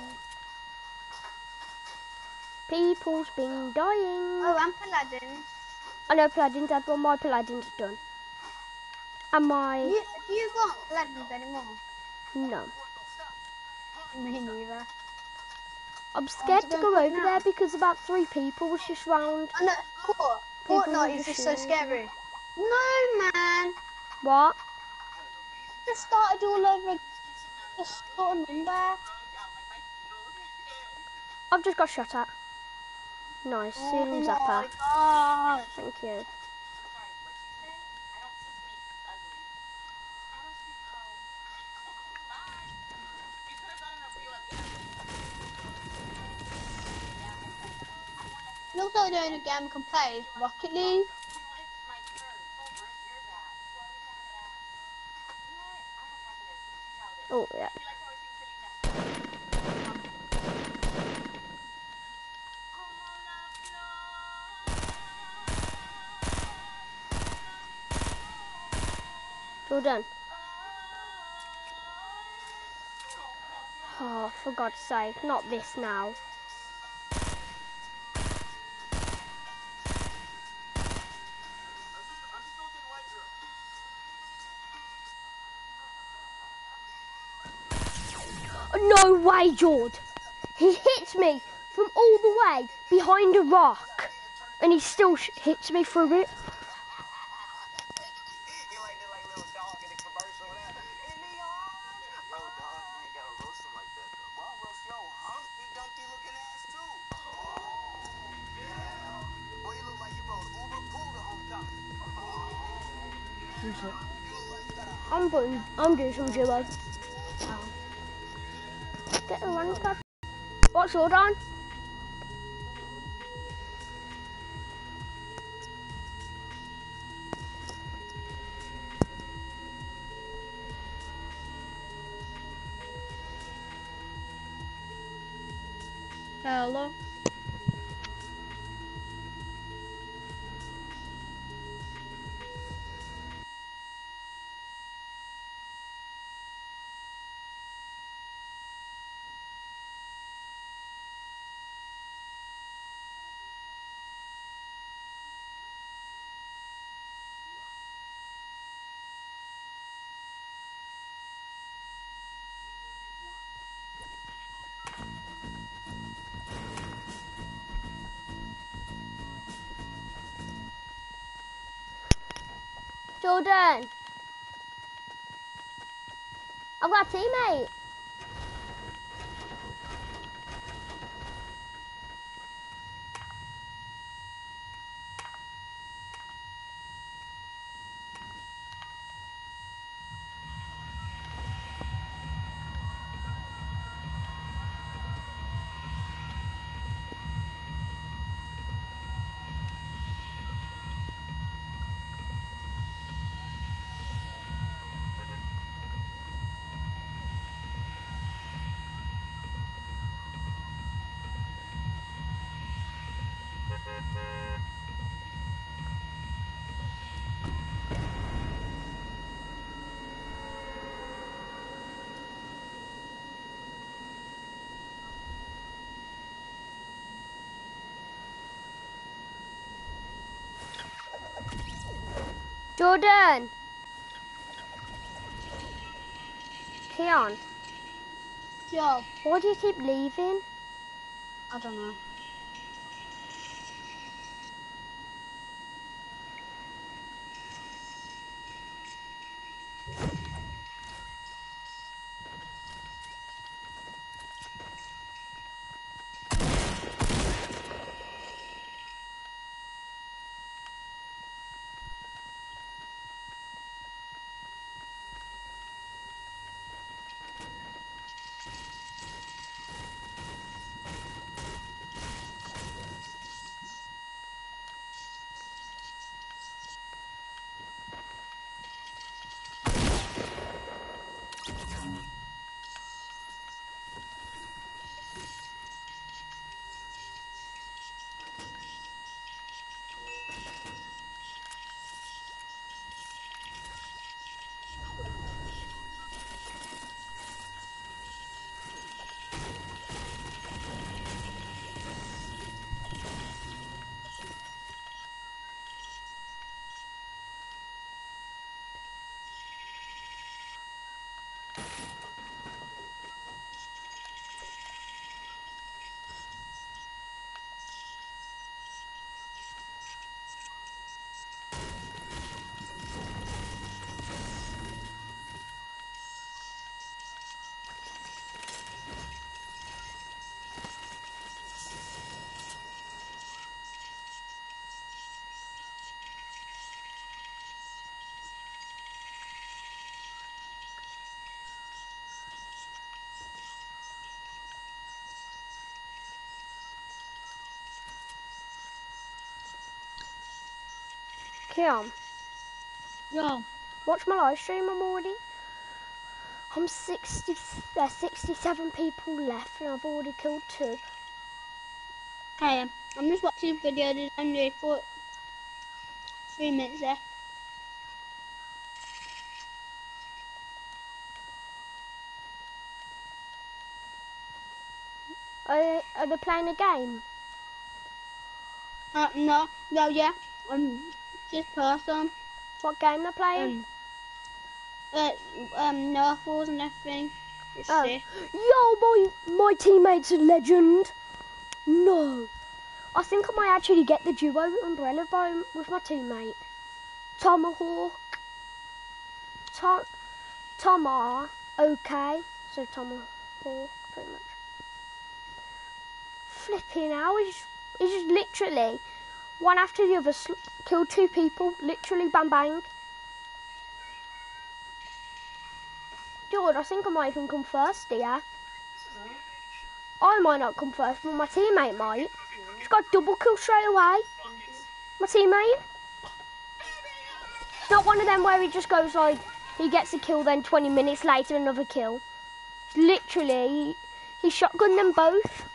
People's been dying. Oh, and Paladin. I know Paladin's had one, my Paladin's done. And my... You, do you want Paladins anymore? No. Me neither. I'm scared to to go go and over put there now. because about three people was just round. I know, cool. People Fortnite with is the just so shields. scary. No, man. What? Just started all over. Just got a number. I've just got shot at. Nice, Oh ceiling my zapper. god. Thank you. Looks like the only game we can play is Rocket League. Oh, yeah. All done. Oh, for God's sake, not this now. No way, Jord. He hits me from all the way behind a rock, and he still sh hits me through it. You like the like little dog in the commercial there. In the arms. Yo, dog, you ain't gotta roast him like that though. Well, roast your Humpty Dumpty looking ass too. Oh, yeah. Boy, you look like you rode Uber Pool to hometown. Who's it? I'm putting, I'm doing some jibbo. Get the run card. What's your on? Hello. Jordan. I've got a teammate. Jordan. Keon, Yo, why do you keep leaving? I don't know. Keon, Yo, watch my live stream. I'm already. I'm sixty. There's sixty-seven people left, and I've already killed two. okay, I'm just watching a video. There's only four, three minutes left. Are they, are they playing a game? Uh, no, no, yeah. Um, just person. What game they're playing? Um, uh, um, Nerf wars and everything. It's Oh. sick. Yo, my, my teammate's a legend. No. I think I might actually get the duo umbrella bow with my teammate. Tomahawk. Tom, Tomar. Okay. So Tomahawk, pretty much. Flipping hell. He's, he's just literally one after the other sl- killed two people. Literally bang bang. George, I think I might even come first here. I might not come first, but my teammate might. He's got a double kill straight away. My teammate. It's not one of them where he just goes like, he gets a kill, then twenty minutes later another kill. It's literally, he, he shotgunned them both.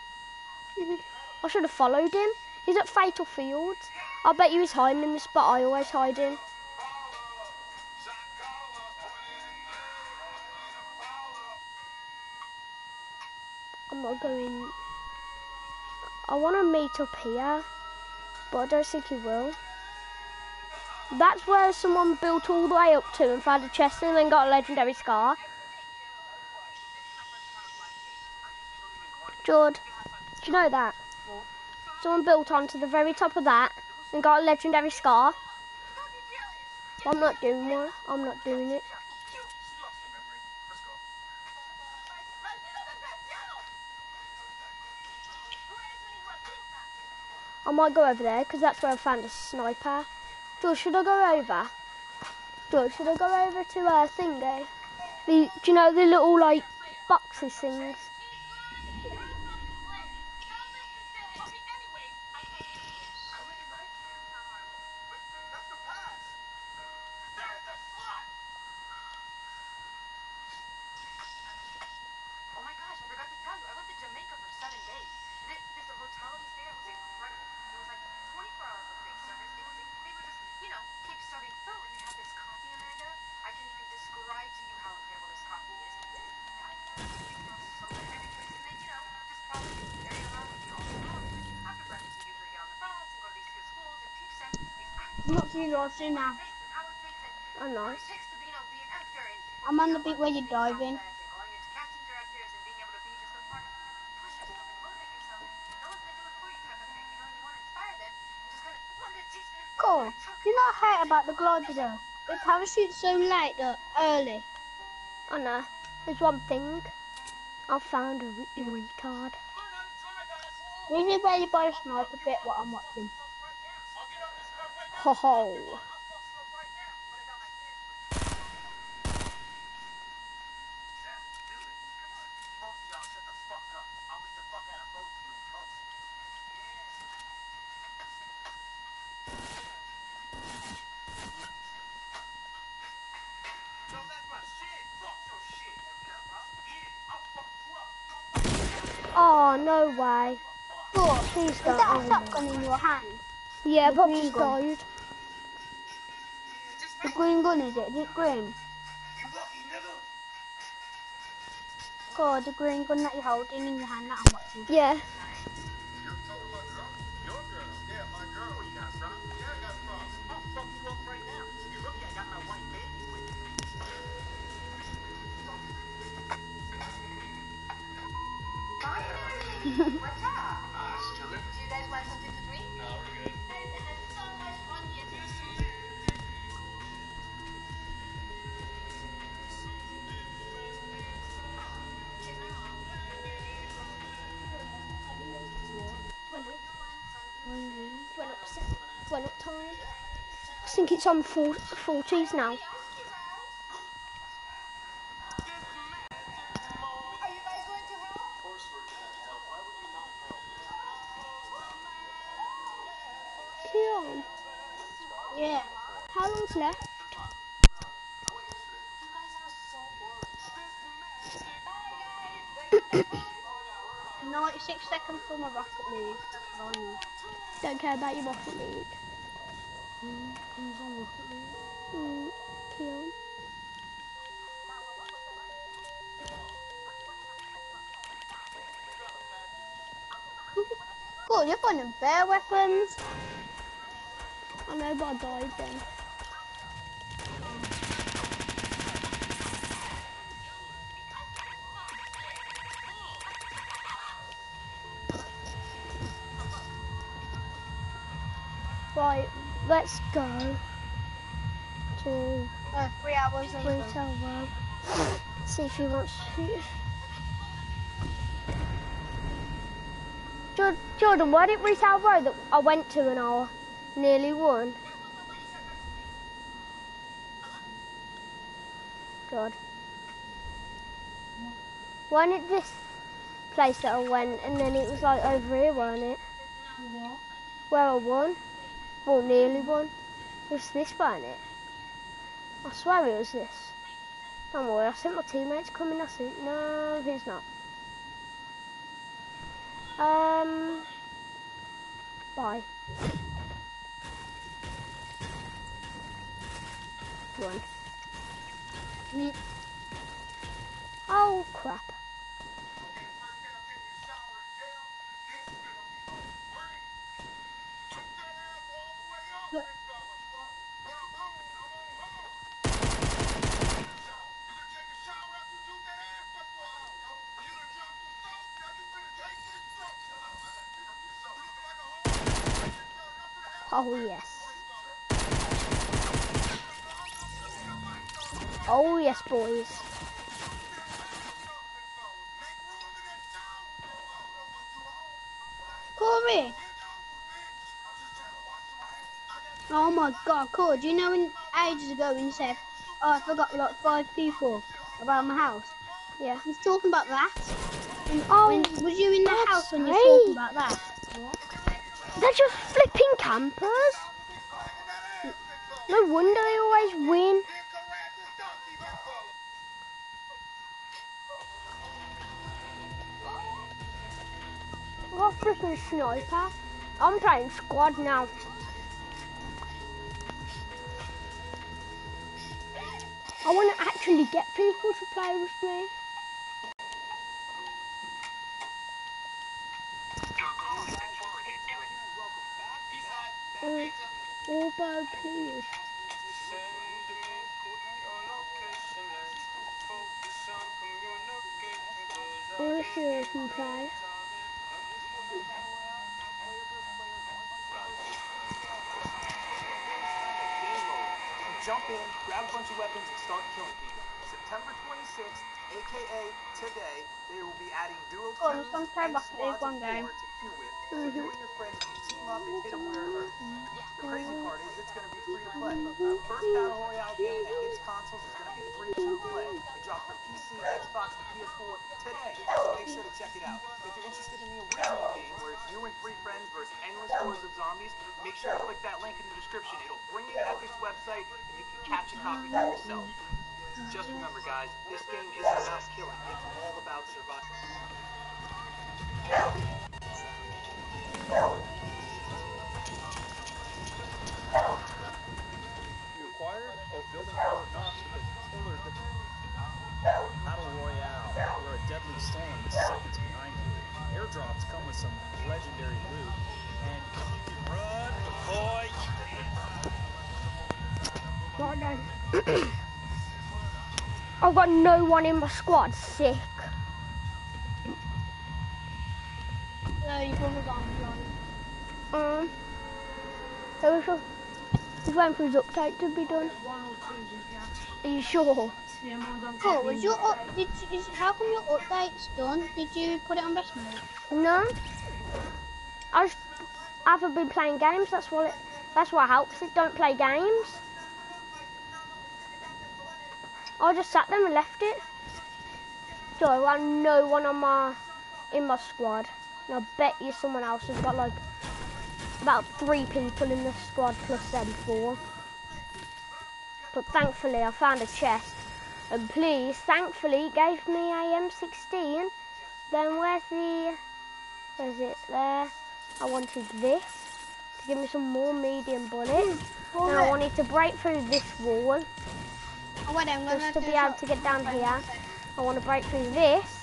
I should have followed him. He's at Fatal Fields. I bet you he's hiding in the spot I always hide in. I'm not going... I want to meet up here, but I don't think he will. That's where someone built all the way up to and found a chest and then got a legendary scar. George, do you know that? Someone built onto the very top of that and got a legendary scar. I'm not doing one. I'm not doing it. I might go over there because that's where I found a sniper. George, should I go over? George, should I go over to uh, thingy? The, do you know the little like boxes things? I'm not seeing Rossi now. Oh, nice. I'm on the bit where you're diving. Cool. You know what I hate about the glider though? The parachute's so late though, early. I know. There's one thing. I found a re retard. Really ready by a sniper bit what I'm watching. Ho ho. Oh, no way. Cool. Please Is don't. that a Oh, shotgun in your hand? yeah, the Pop green just gun? died. The green gun is it? Is it green? God, the green gun that you're holding in your hand that I'm watching. Yeah. What's up? Do you guys want something to drink? No, we're good. I had so much fun yesterday. Went up, se- went up time. I think it's on four, forties now. Are you guys going to help? Of course we're going to help. Why would we not help? Keon, Yeah. how long's left? You guys are so boring. Bye, guys. ninety-six seconds for my rocket league. That's what I need. Don't care about your Rocket League. Mm, who's on Rocket League? Mm, Keon. Cool, you're finding bear weapons. I know, but I died then. Right, let's go to Uh, three hours of Retail Row. See if he wants to. Jor- Jordan, why didn't Retail Row that I went to an hour? Nearly won. God. Why didn't this place that I went and then it was like over here, weren't it? What? Where I won? Well, nearly won. It was this, weren't it? I swear it was this. Don't worry, I think my teammate's coming, I think. No, he's not. Um, bye. One. Mm. Oh, crap. Look. Oh, yes. Oh, yes, boys. Corey! Oh my god, Corey, do you know when ages ago when you said, oh, I forgot like five people around my house? Yeah. He's talking about that. When, Oh, when, was you in the God's house when you were sake. talking about that? They're just flipping campers. No wonder they always win. I got a freaking sniper. I'm playing squad now. I want to actually get people to play with me. Mm, Orbo, please. I want to see if I can play. Jump in, grab a bunch of weapons, and start killing people. September twenty-sixth, aka today, they will be adding duo Oh, queues some time and back there, squads of one game. four to queue with, so you and your friends can team up and hit them where it hurts. The crazy part is it's going to be free to play. The first Battle Royale game that hits consoles is going to be free to play. It drops for P C, Xbox, and P S four today, so make sure to check it out. If you're interested in the original game, where it's you and three friends versus endless hordes of zombies, make sure to click that link in the description. It'll bring you to Epic's website, and you can catch a copy for yourself. Just remember, guys, this game isn't about killing. It's all about survival. You acquired or building Fort Knox with a killer Battle Royale, where a deadly storm is seconds behind you. Airdrops come with some legendary loot, and if you can run, boy, Right then. I've got no one in my squad. Sick. No, your brother's on the line. Um. So we shall. He's waiting for his update to be done. One or two if you have. Are you sure? Yeah, mine's on Cool, was Kevin's your up, update. did you, is, how come your update's done? Did you put it on best mode? No. I just haven't been playing games. That's what it. That's what helps it. Don't play games. I just sat there and left it. So I got no one on my in my squad. And I bet you someone else has got like about three people in the squad plus them four. But thankfully I found a chest. And please, thankfully it gave me a M sixteen. Then where's the where's it there? I wanted this to give me some more medium bullets. And I wanted to break through this wall. Oh, wait, I'm gonna Just to do be able some- to get down here. I want to break through this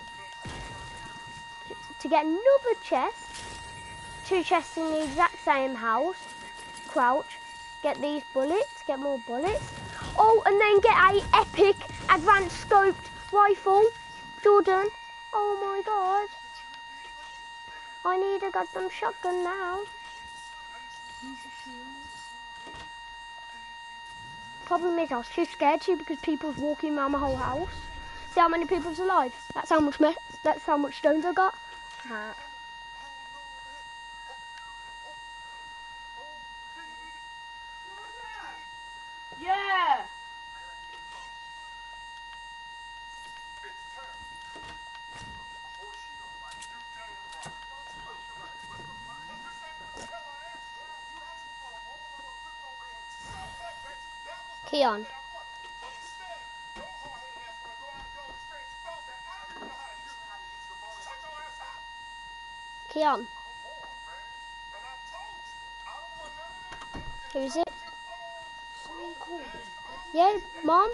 to get another chest. Two chests in the exact same house. Crouch. Get these bullets. Get more bullets. Oh, and then get a epic advanced scoped rifle. Jordan. Oh my god. I need a goddamn shotgun now. piece of shit. Problem is, I was too scared to because people's walking around my whole house. See how many people's alive? That's how much me that's how much stones I got. Uh, Yeah! Keon. Keon. Who is it? Someone called me. Yeah, Mom?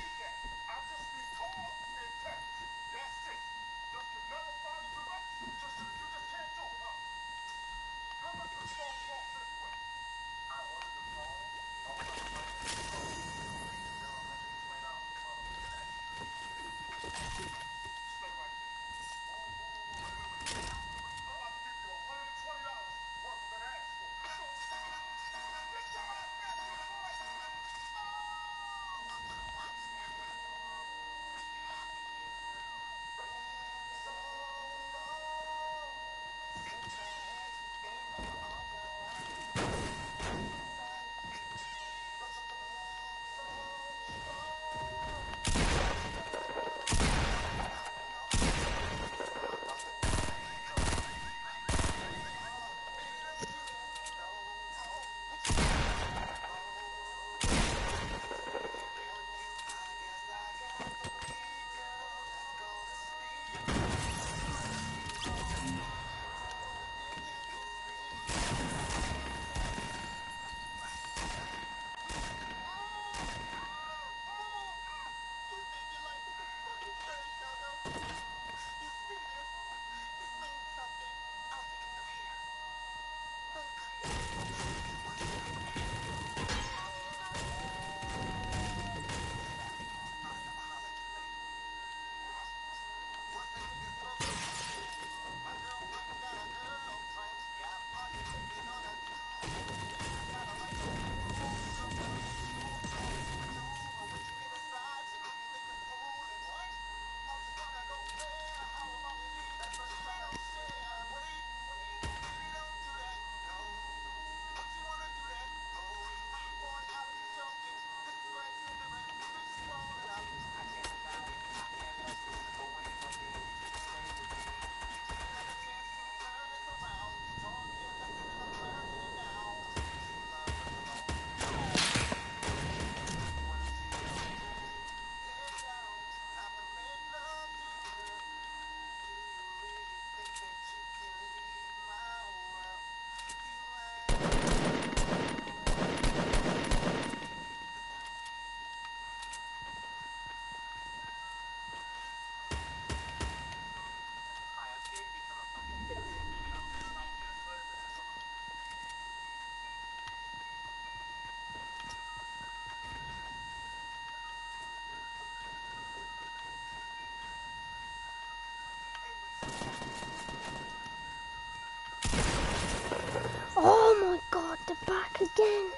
Oh my god, they're back again.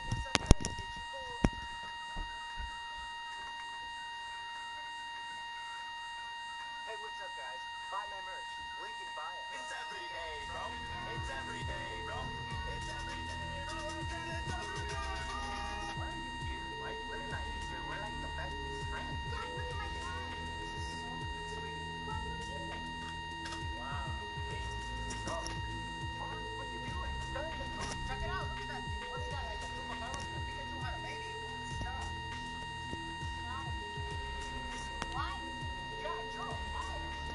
Hey, what's up, guys? Buy my merch. Link in bio. It's every day, bro. It's every day, bro. It's every day, bro. I said it's every day, bro. Why are you here? Why we're not here? We're like the bestest friends. Dad, look at my car. Wow. Hey, go. What? What are you doing? Tell me the truth. Check it out. Look at that thing. What is that? Like a superpower? A Pikachu had a baby? Stop. Why? Yeah, sure. Why?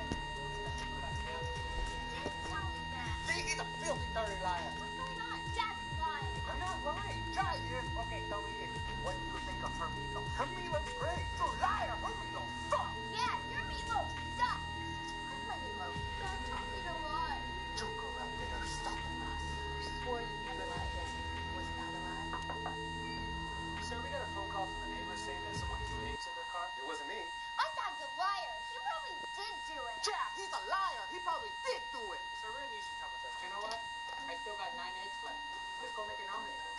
Didn't tell me that. See, he's a filthy, dirty liar. What's going on? Dad's lying. I'm not lying. Jai is. Okay, tell me this. What do you think of Hermilo? Hermilo's great. You liar. Hermilo sucks. Yeah, your meatloaf sucks. I'm my meatloaf. Dad taught me to lie. You corrupted her stopping us. You swore you never lied then. Was that a lie? Sir, we got a phone call from the neighbors saying that someone threw eggs in their car. It wasn't me. My dad's a liar. He probably did do it. Yeah, he's a liar. He probably did do it. Sir, really, you should come with us. You know what? I still got nine eggs left. Let's go make an omelet.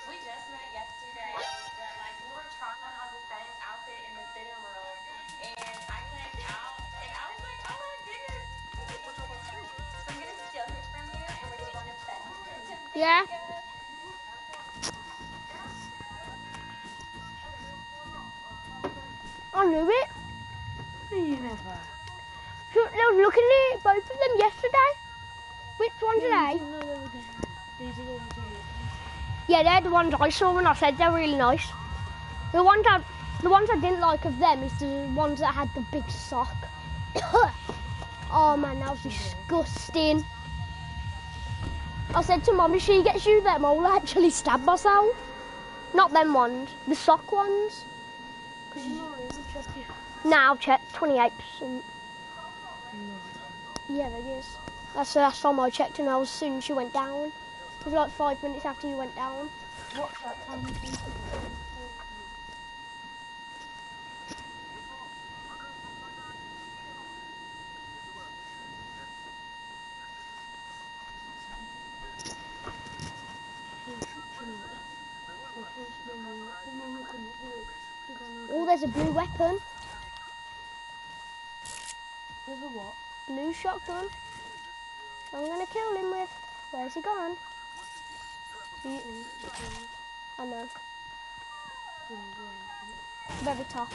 We just met yesterday. That, like, we were trying on the same outfit in the fitting room, and I came out, and I was like, oh my goodness, so I'm gonna steal it from you, and we're gonna go on a fest. Yeah. I knew it. You never. Look, I was looking at both of them yesterday. Which ones Yeah, are you they? didn't know they were gonna- These are the ones you Yeah, they're the ones I saw and I said they're really nice. The ones I, the ones I didn't like of them is the ones that had the big sock. Oh man, that was disgusting. I said to Mum, if she gets you them, I'll actually stab myself. Not them ones, the sock ones. No, let me check it. Now check, twenty-eight percent. No. Yeah, it is. That's the last time I checked and I was soon she went down. It was like five minutes after you went down. What's that time you think? Oh, there's a blue weapon. There's a what? Blue shotgun. I'm gonna kill him with. Where's he gone? He, I know. Very tough.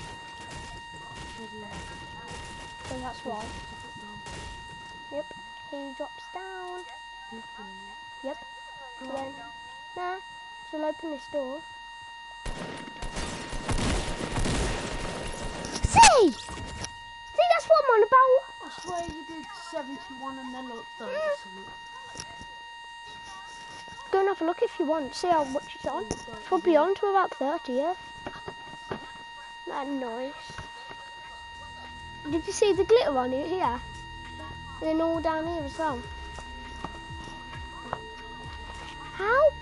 So that's why. Yep. He drops down. Yep. So then, nah. She'll open this door. See! See, that's what I'm on about. I swear you did seventy-one and then like thirty something. Go and have a look if you want. See how much it's on. Probably on to about thirty, yeah. That's nice. Did you see the glitter on it here? And then all down here as well. How?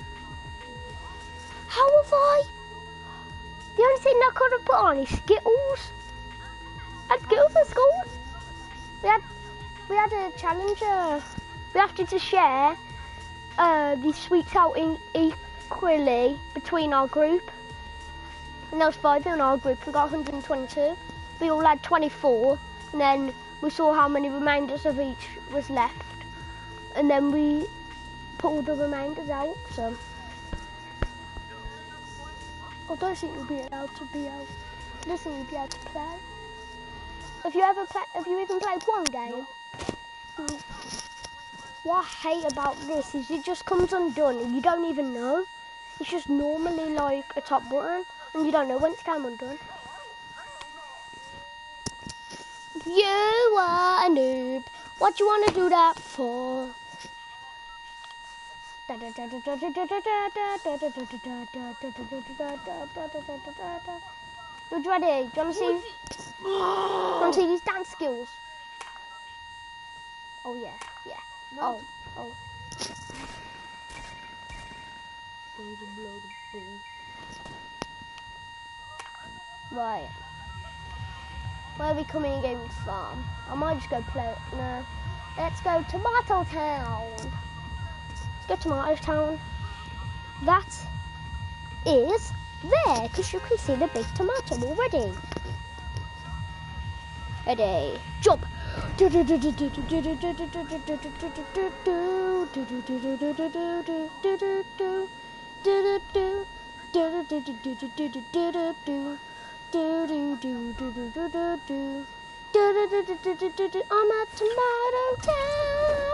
How have I? The only thing I could have put on is Skittles. I had Skittles at school. We had, we had a challenge. Uh, we have to, to share uh, the sweets out in equally between our group. And there was five in our group. We got one hundred twenty-two. We all had twenty-four. And then we saw how many remainders of each was left. And then we put all the remainders out. So I don't think you'll be allowed to be out. I don't think you'll be able to play. Have you ever play? Have you even played one game? Mm. What I hate about this is it just comes undone and you don't even know. It's just normally like a top button and you don't know when it's come undone. You are a noob. What do you want to do that for? You ready? Do you want to see? Do you want to see these dance skills? Oh yeah, yeah. Oh, oh. Right. Where are we coming in game farm? I might just go play. No. Let's go Tomato Town. Let's go Tomato Town. That is there, because you can see the big tomato already. Ready? Jump! I'm at Tomato Town.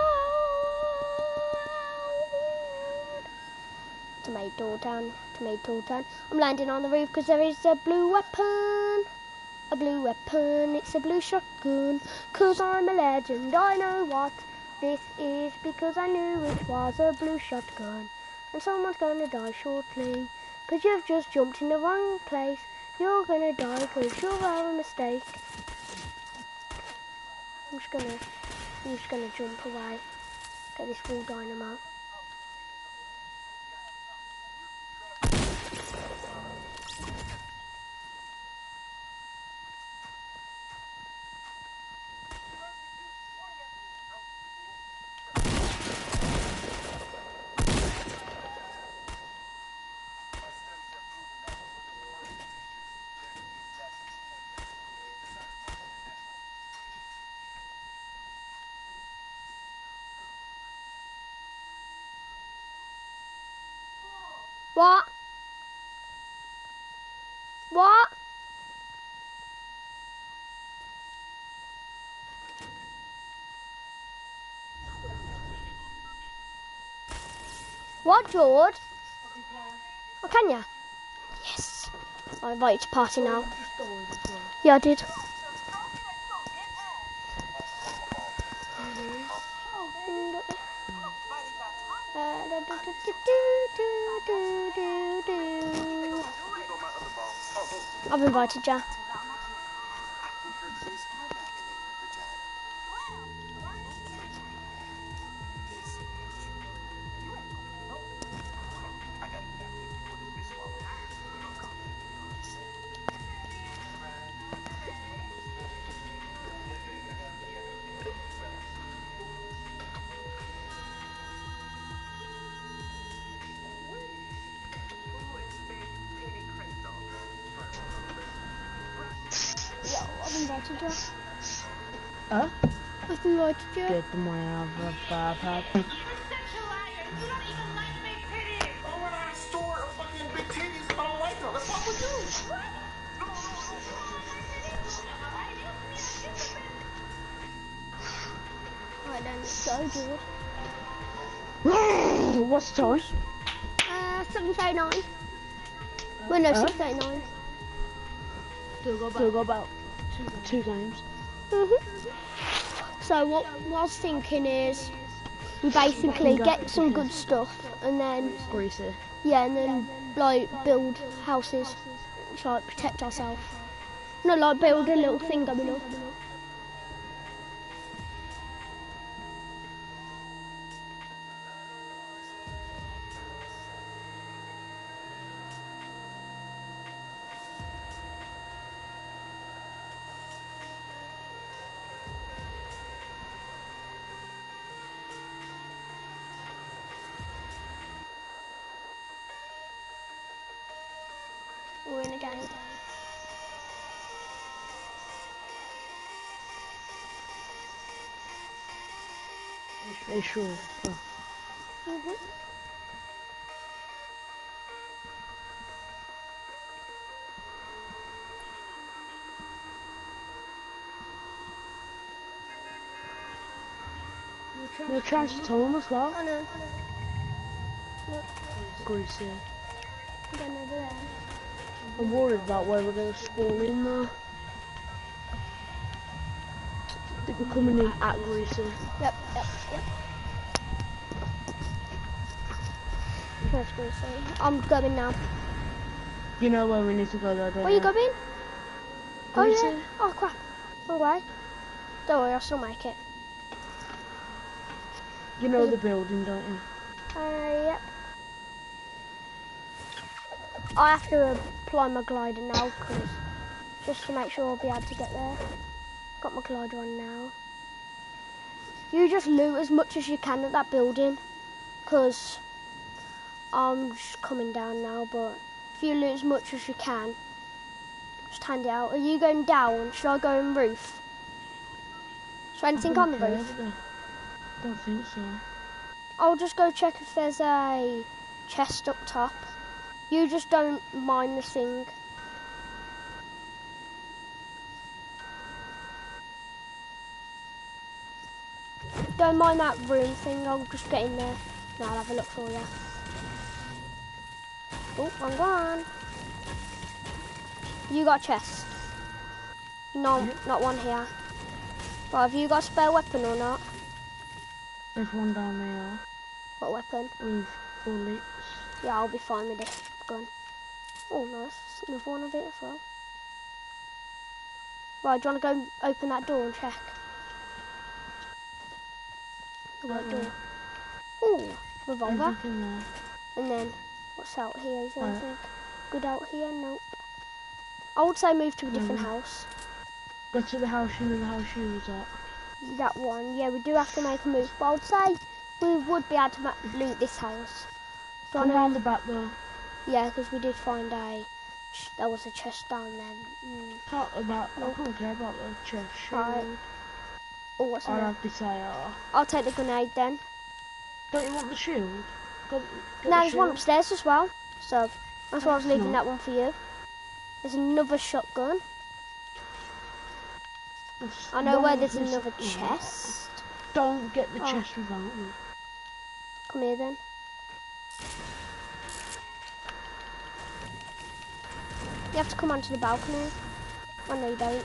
Tomato Town, Tomato Town. I'm landing on the roof because there is a blue weapon. A blue weapon, it's a blue shotgun. Cause I'm a legend, I know what this is. Because I knew it was a blue shotgun. And someone's gonna die shortly. Cause you've just jumped in the wrong place. You're gonna die cause you're a mistake. I'm just gonna, I'm just gonna jump away. Get this full dynamo. What? What? What, George? Oh, can ya? Yes. I invite you to party now. Yeah, I did. Uh, do, do, do, do, do, do, do. I've invited ya. I've invited you. Huh? I've invited you. Get my other bad. You're such a liar. You don't even like big titties. Oh, we're not a store of fucking big titties if I don't like them. That's wrong with you. What? No, no, no. Why did you me like this? Right then, let's go, George. What's the time? Uh, seven thirty-nine. Well, no, Huh? six thirty-nine. Still got about, Still got about two, two games. Mhm. So what, what I was thinking is, we basically get some good stuff, and then Greasy. yeah, and then like build houses, to like protect ourselves. No, like build a little thing going up. We're in a game. Are you sure? Oh. Mhm. No chance to tell him as well. I know. Greasy. Then over there. I'm worried about where we're going to spawn in though. I think we're coming in at Greasy. Yep, yep, yep. That's good, so I'm going now. You know where we need to go though, don't Where you going? Oh Greasy. yeah. Oh crap. Wrong way. Don't worry, I'll still make it. You know the building, don't you? Uh, yep. I have to apply my glider now, cause just to make sure I'll be able to get there. Got my glider on now. You just loot as much as you can at that building, cause I'm just coming down now. But if you loot as much as you can, just hand it out. Are you going down? Should I go in roof? Is there anything on the Okay, roof? but I don't think so. I'll just go check if there's a chest up top. You just don't mind the thing. Don't mind that room thing, I'll just get in there. Now I'll have a look for you. Oh, I'm gone. You got a chest? No, Yep. not one here. Right, have you got a spare weapon or not? There's one down there What weapon? with bullets. Yeah, I'll be fine with this gun. Oh, nice. Another one of it as well. Right, do you want to go open that door and check? The right door. Oh, revolver. Everything there. And then, what's out here? Is there Right. anything good out here? Nope. I would say move to a different Mhm. house. Go to the house you know the house you was at. That one. Yeah, we do have to make a move. But I would say we would be able to ma- loot this house. Do you Come wanna- round the back though. Yeah, because we did find a... ch- There was a chest down there. Mm. Not about, I don't care about the chest. Right. Shield. Oh, what's in I'll there? have this A R. I'll take the grenade then. Don't you want the shield? Got, got No, the there's one shield? upstairs as well. So that's why I was That's leaving not. that one for you. There's another shotgun. That's I know one where of there's this- another oh, chest. Don't get the Oh. chest without me. Come here then. You have to come onto the balcony. Oh no, you don't.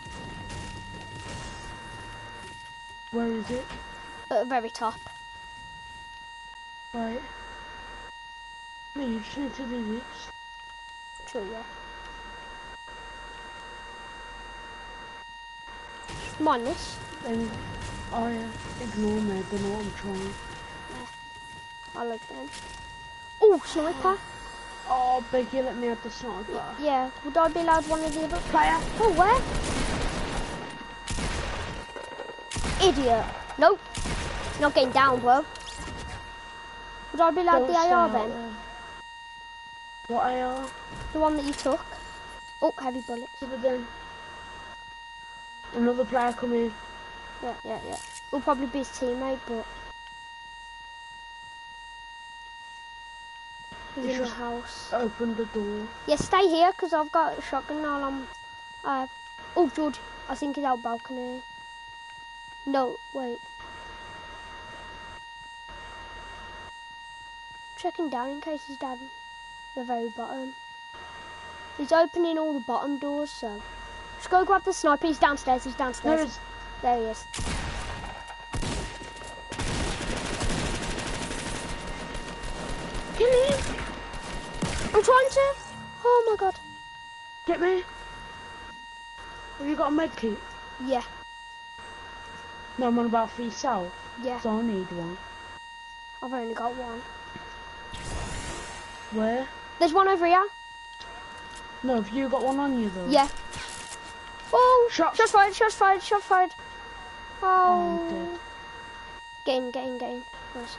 Where is it? At the very top. Right. No, you just need to do this. True, yeah. Mind this. Then, oh yeah, ignore me, I don't know what I'm trying. I like them. Oh, sniper. Oh, Becky, let me have the sniper. Yeah, would I be allowed one of the other? Player. Oh, where? Idiot. Nope. Not getting down, bro. Would I be allowed Don't the A R start then? there. What A R? The one that you took? Oh, heavy bullets. Yeah, but then another player come in. Yeah, yeah, yeah. Will probably be his teammate, but he's It's in the just- house. Open the door. Yeah, stay here because I've got a shotgun now. I'm. Uh, oh, George, I think he's out balcony. No, wait. Checking down in case he's down the very bottom. He's opening all the bottom doors, so just go grab the sniper. He's downstairs. He's downstairs. There's There he is. kill him. I'm trying to. Oh my god. Get me. Have you got a med kit? Yeah, No, I'm on about for yourself. yeah. So I need one. I've only got one. Where? There's one over here. No, have you got one on you though? Yeah. Oh, Shots. shots fired, shots fired, shots fired. Oh, I'm Oh. dead. Get in, get in, get in. Nice.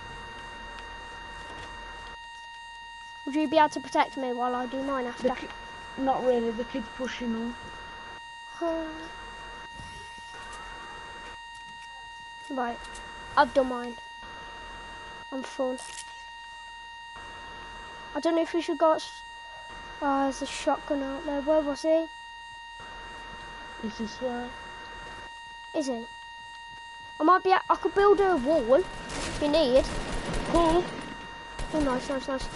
Would you be able to protect me while I do mine after? The ki- not really. The kid's pushing on. Oh. Right. I've done mine. I'm full. I don't know if we should go... s- Oh, there's a shotgun out there. Where was he? Is this where? Is he? I might be... a- I could build a wall if you need. Cool. Oh, nice, nice, nice.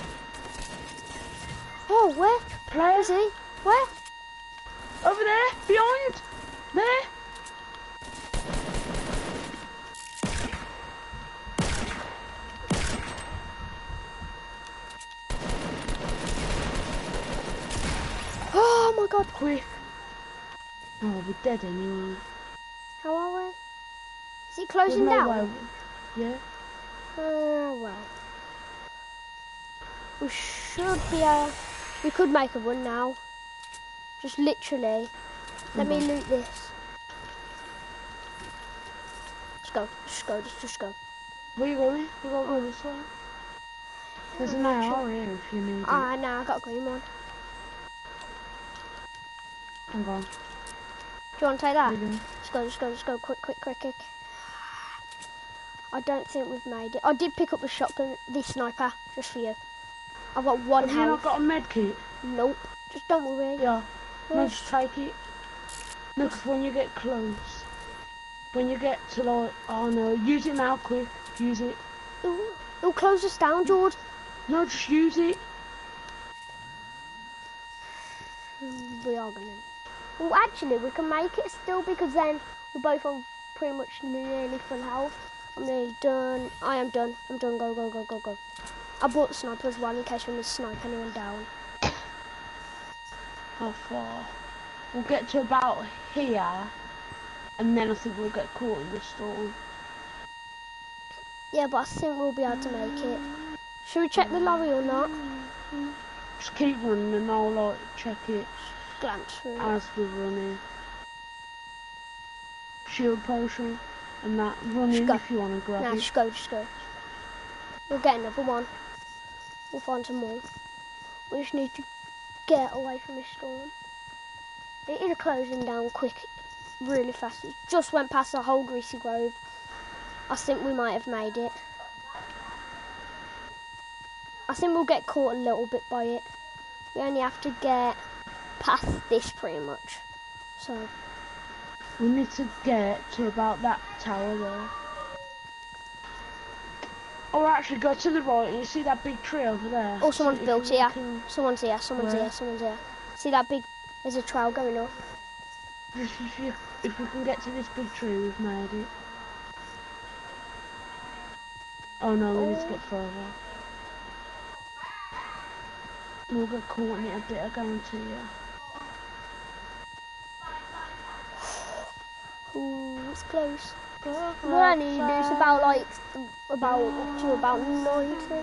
Oh, where? Player. Where is he? Where? Over there. Behind. There. Oh my god. Quick. Oh, we're dead anyway. How are we? Is he closing There's no down? way. Yeah. Uh, well. We should be a... We could make a run now. Just literally. Let me loot this. Let's go. Just go. Just, just go. Where you going? We gotta go this way. There's an A R here if you need it. Ah, nah, I got a green one. Hang on. Do you want to take that? Where you going? Let's go, let's go, let's go. Quick, quick, quick, quick. I don't think we've made it. I did pick up the shotgun, the sniper, just for you. I've got one Have you not health. got a med kit? Nope. Just don't worry. Yeah. No, Where's- just take it. No, 'cause when you get close, when you get to like, oh no, use it now, quick. Use it. It'll, it'll close us down, George. No, just use it. We are gonna. Well, actually, we can make it still because then we're both on pretty much nearly full health. I'm nearly done. I am done. I'm done. Go, go, go, go, go. I bought the sniper as well in case we need to snipe anyone down. How far? We'll get to about here, and then I think we'll get caught in the storm. Yeah, but I think we'll be able to make it. Should we check the lorry or not? Just keep running and I'll like check it Glance through it. as we're running. Shield potion and that. Run Just in go. if you want to grab Nah, it. just go, just go. We'll get another one. We'll find some more. We just need to get away from this storm. It is closing down quick, really fast. It just went past the whole Greasy Grove. I think we might have made it. I think we'll get caught a little bit by it. We only have to get past this pretty much. So We need to get to about that tower there. Or actually go to the right and you see that big tree over there. oh, someone's See if built we here. can- Someone's here. Someone's Where? here. Someone's here. See that big? There's a trail going off. If, if, you, if we can get to this big tree, we've made it. Oh no, we need to Oh. get further. We'll get caught in it a bit, I guarantee you. Ooh, it's close. What I need to do is about like th- about up to about ninety.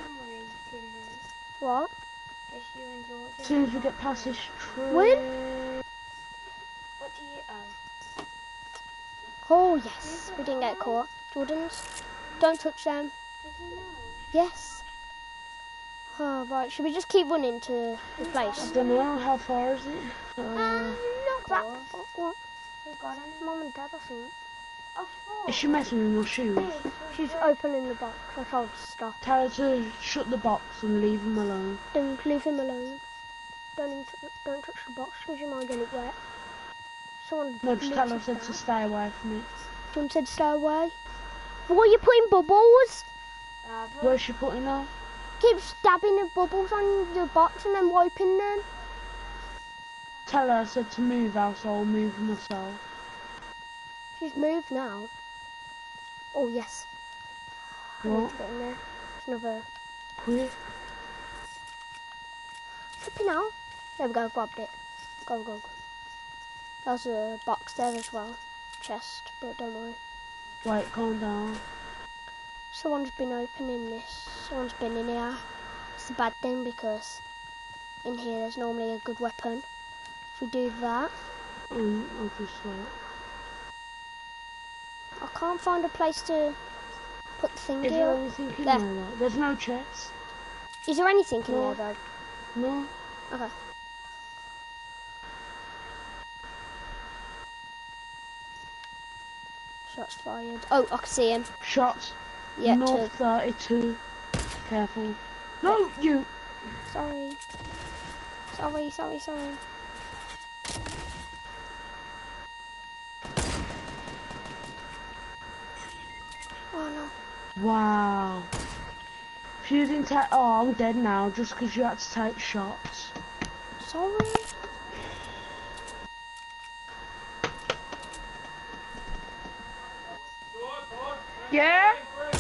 What? Just you and George. As soon as we get past this tree. When? What do you owe? Oh yes, we didn't get caught. Jordan's. Don't touch them. Did you know? Yes. Oh right, should we just keep running to the I place? don't know, how far is it? Uh, Um, not that. far. What? Who got any? Mum and Dad, I think. Of is she messing with my shoes? She's opening the box. I told her to stop. Tell her to shut the box and leave him alone. Don't leave him alone. Don't even t- don't touch the box because you might get it wet. Someone. No, just tell her I lifted said that. to stay away from it. Someone said stay away. Why are you putting bubbles? Where's she putting her? Keep stabbing the bubbles on the box and then wiping them. Tell her I said to move else I'll move myself. She's moved now. Oh yes. I need What? to get in there. There's another. Quick. Flipping out. There we go. Grabbed it. Go go go. There's a box there as well. Chest, but don't worry. Wait, calm down. Someone's been opening this. Someone's been in here. It's a bad thing because in here there's normally a good weapon. If we do that, Um, I'll just wait. I can't find a place to put the thing Is here. there anything in There. there? Though? There's no chest. Is there anything in No. there though? No. Okay. Shots fired. Oh, I can see him. Shots. Yeah, North two. thirty-two. Careful. No, you. Sorry. Sorry, sorry, sorry. Oh no. Wow. If you didn't take. Oh, I'm dead now just because you had to take shots. Sorry. Yeah?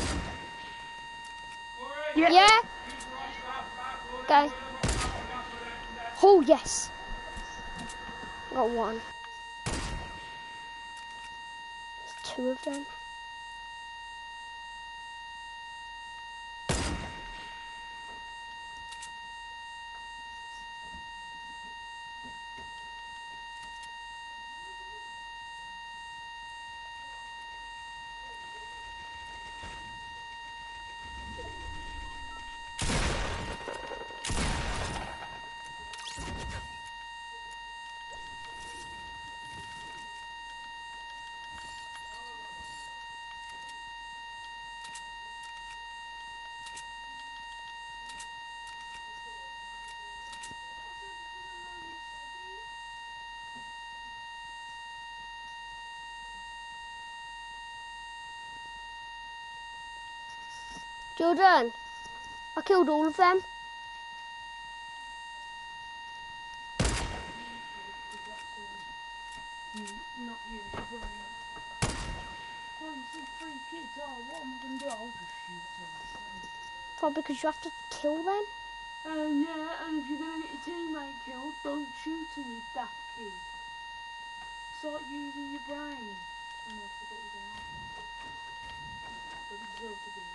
Yeah. Yeah. Go. Oh yes. Got one. There's two of them. Jordan, I killed all of them. Not you, bro. One, two, three kids. Oh, what am I going to do? I'll just shoot them. Probably because you have to kill them. Um, yeah, and if you're going to get your teammate killed, don't shoot him, you daft kid. Start using your brain. Oh no, I forgot you don't have that. But it's zero to be.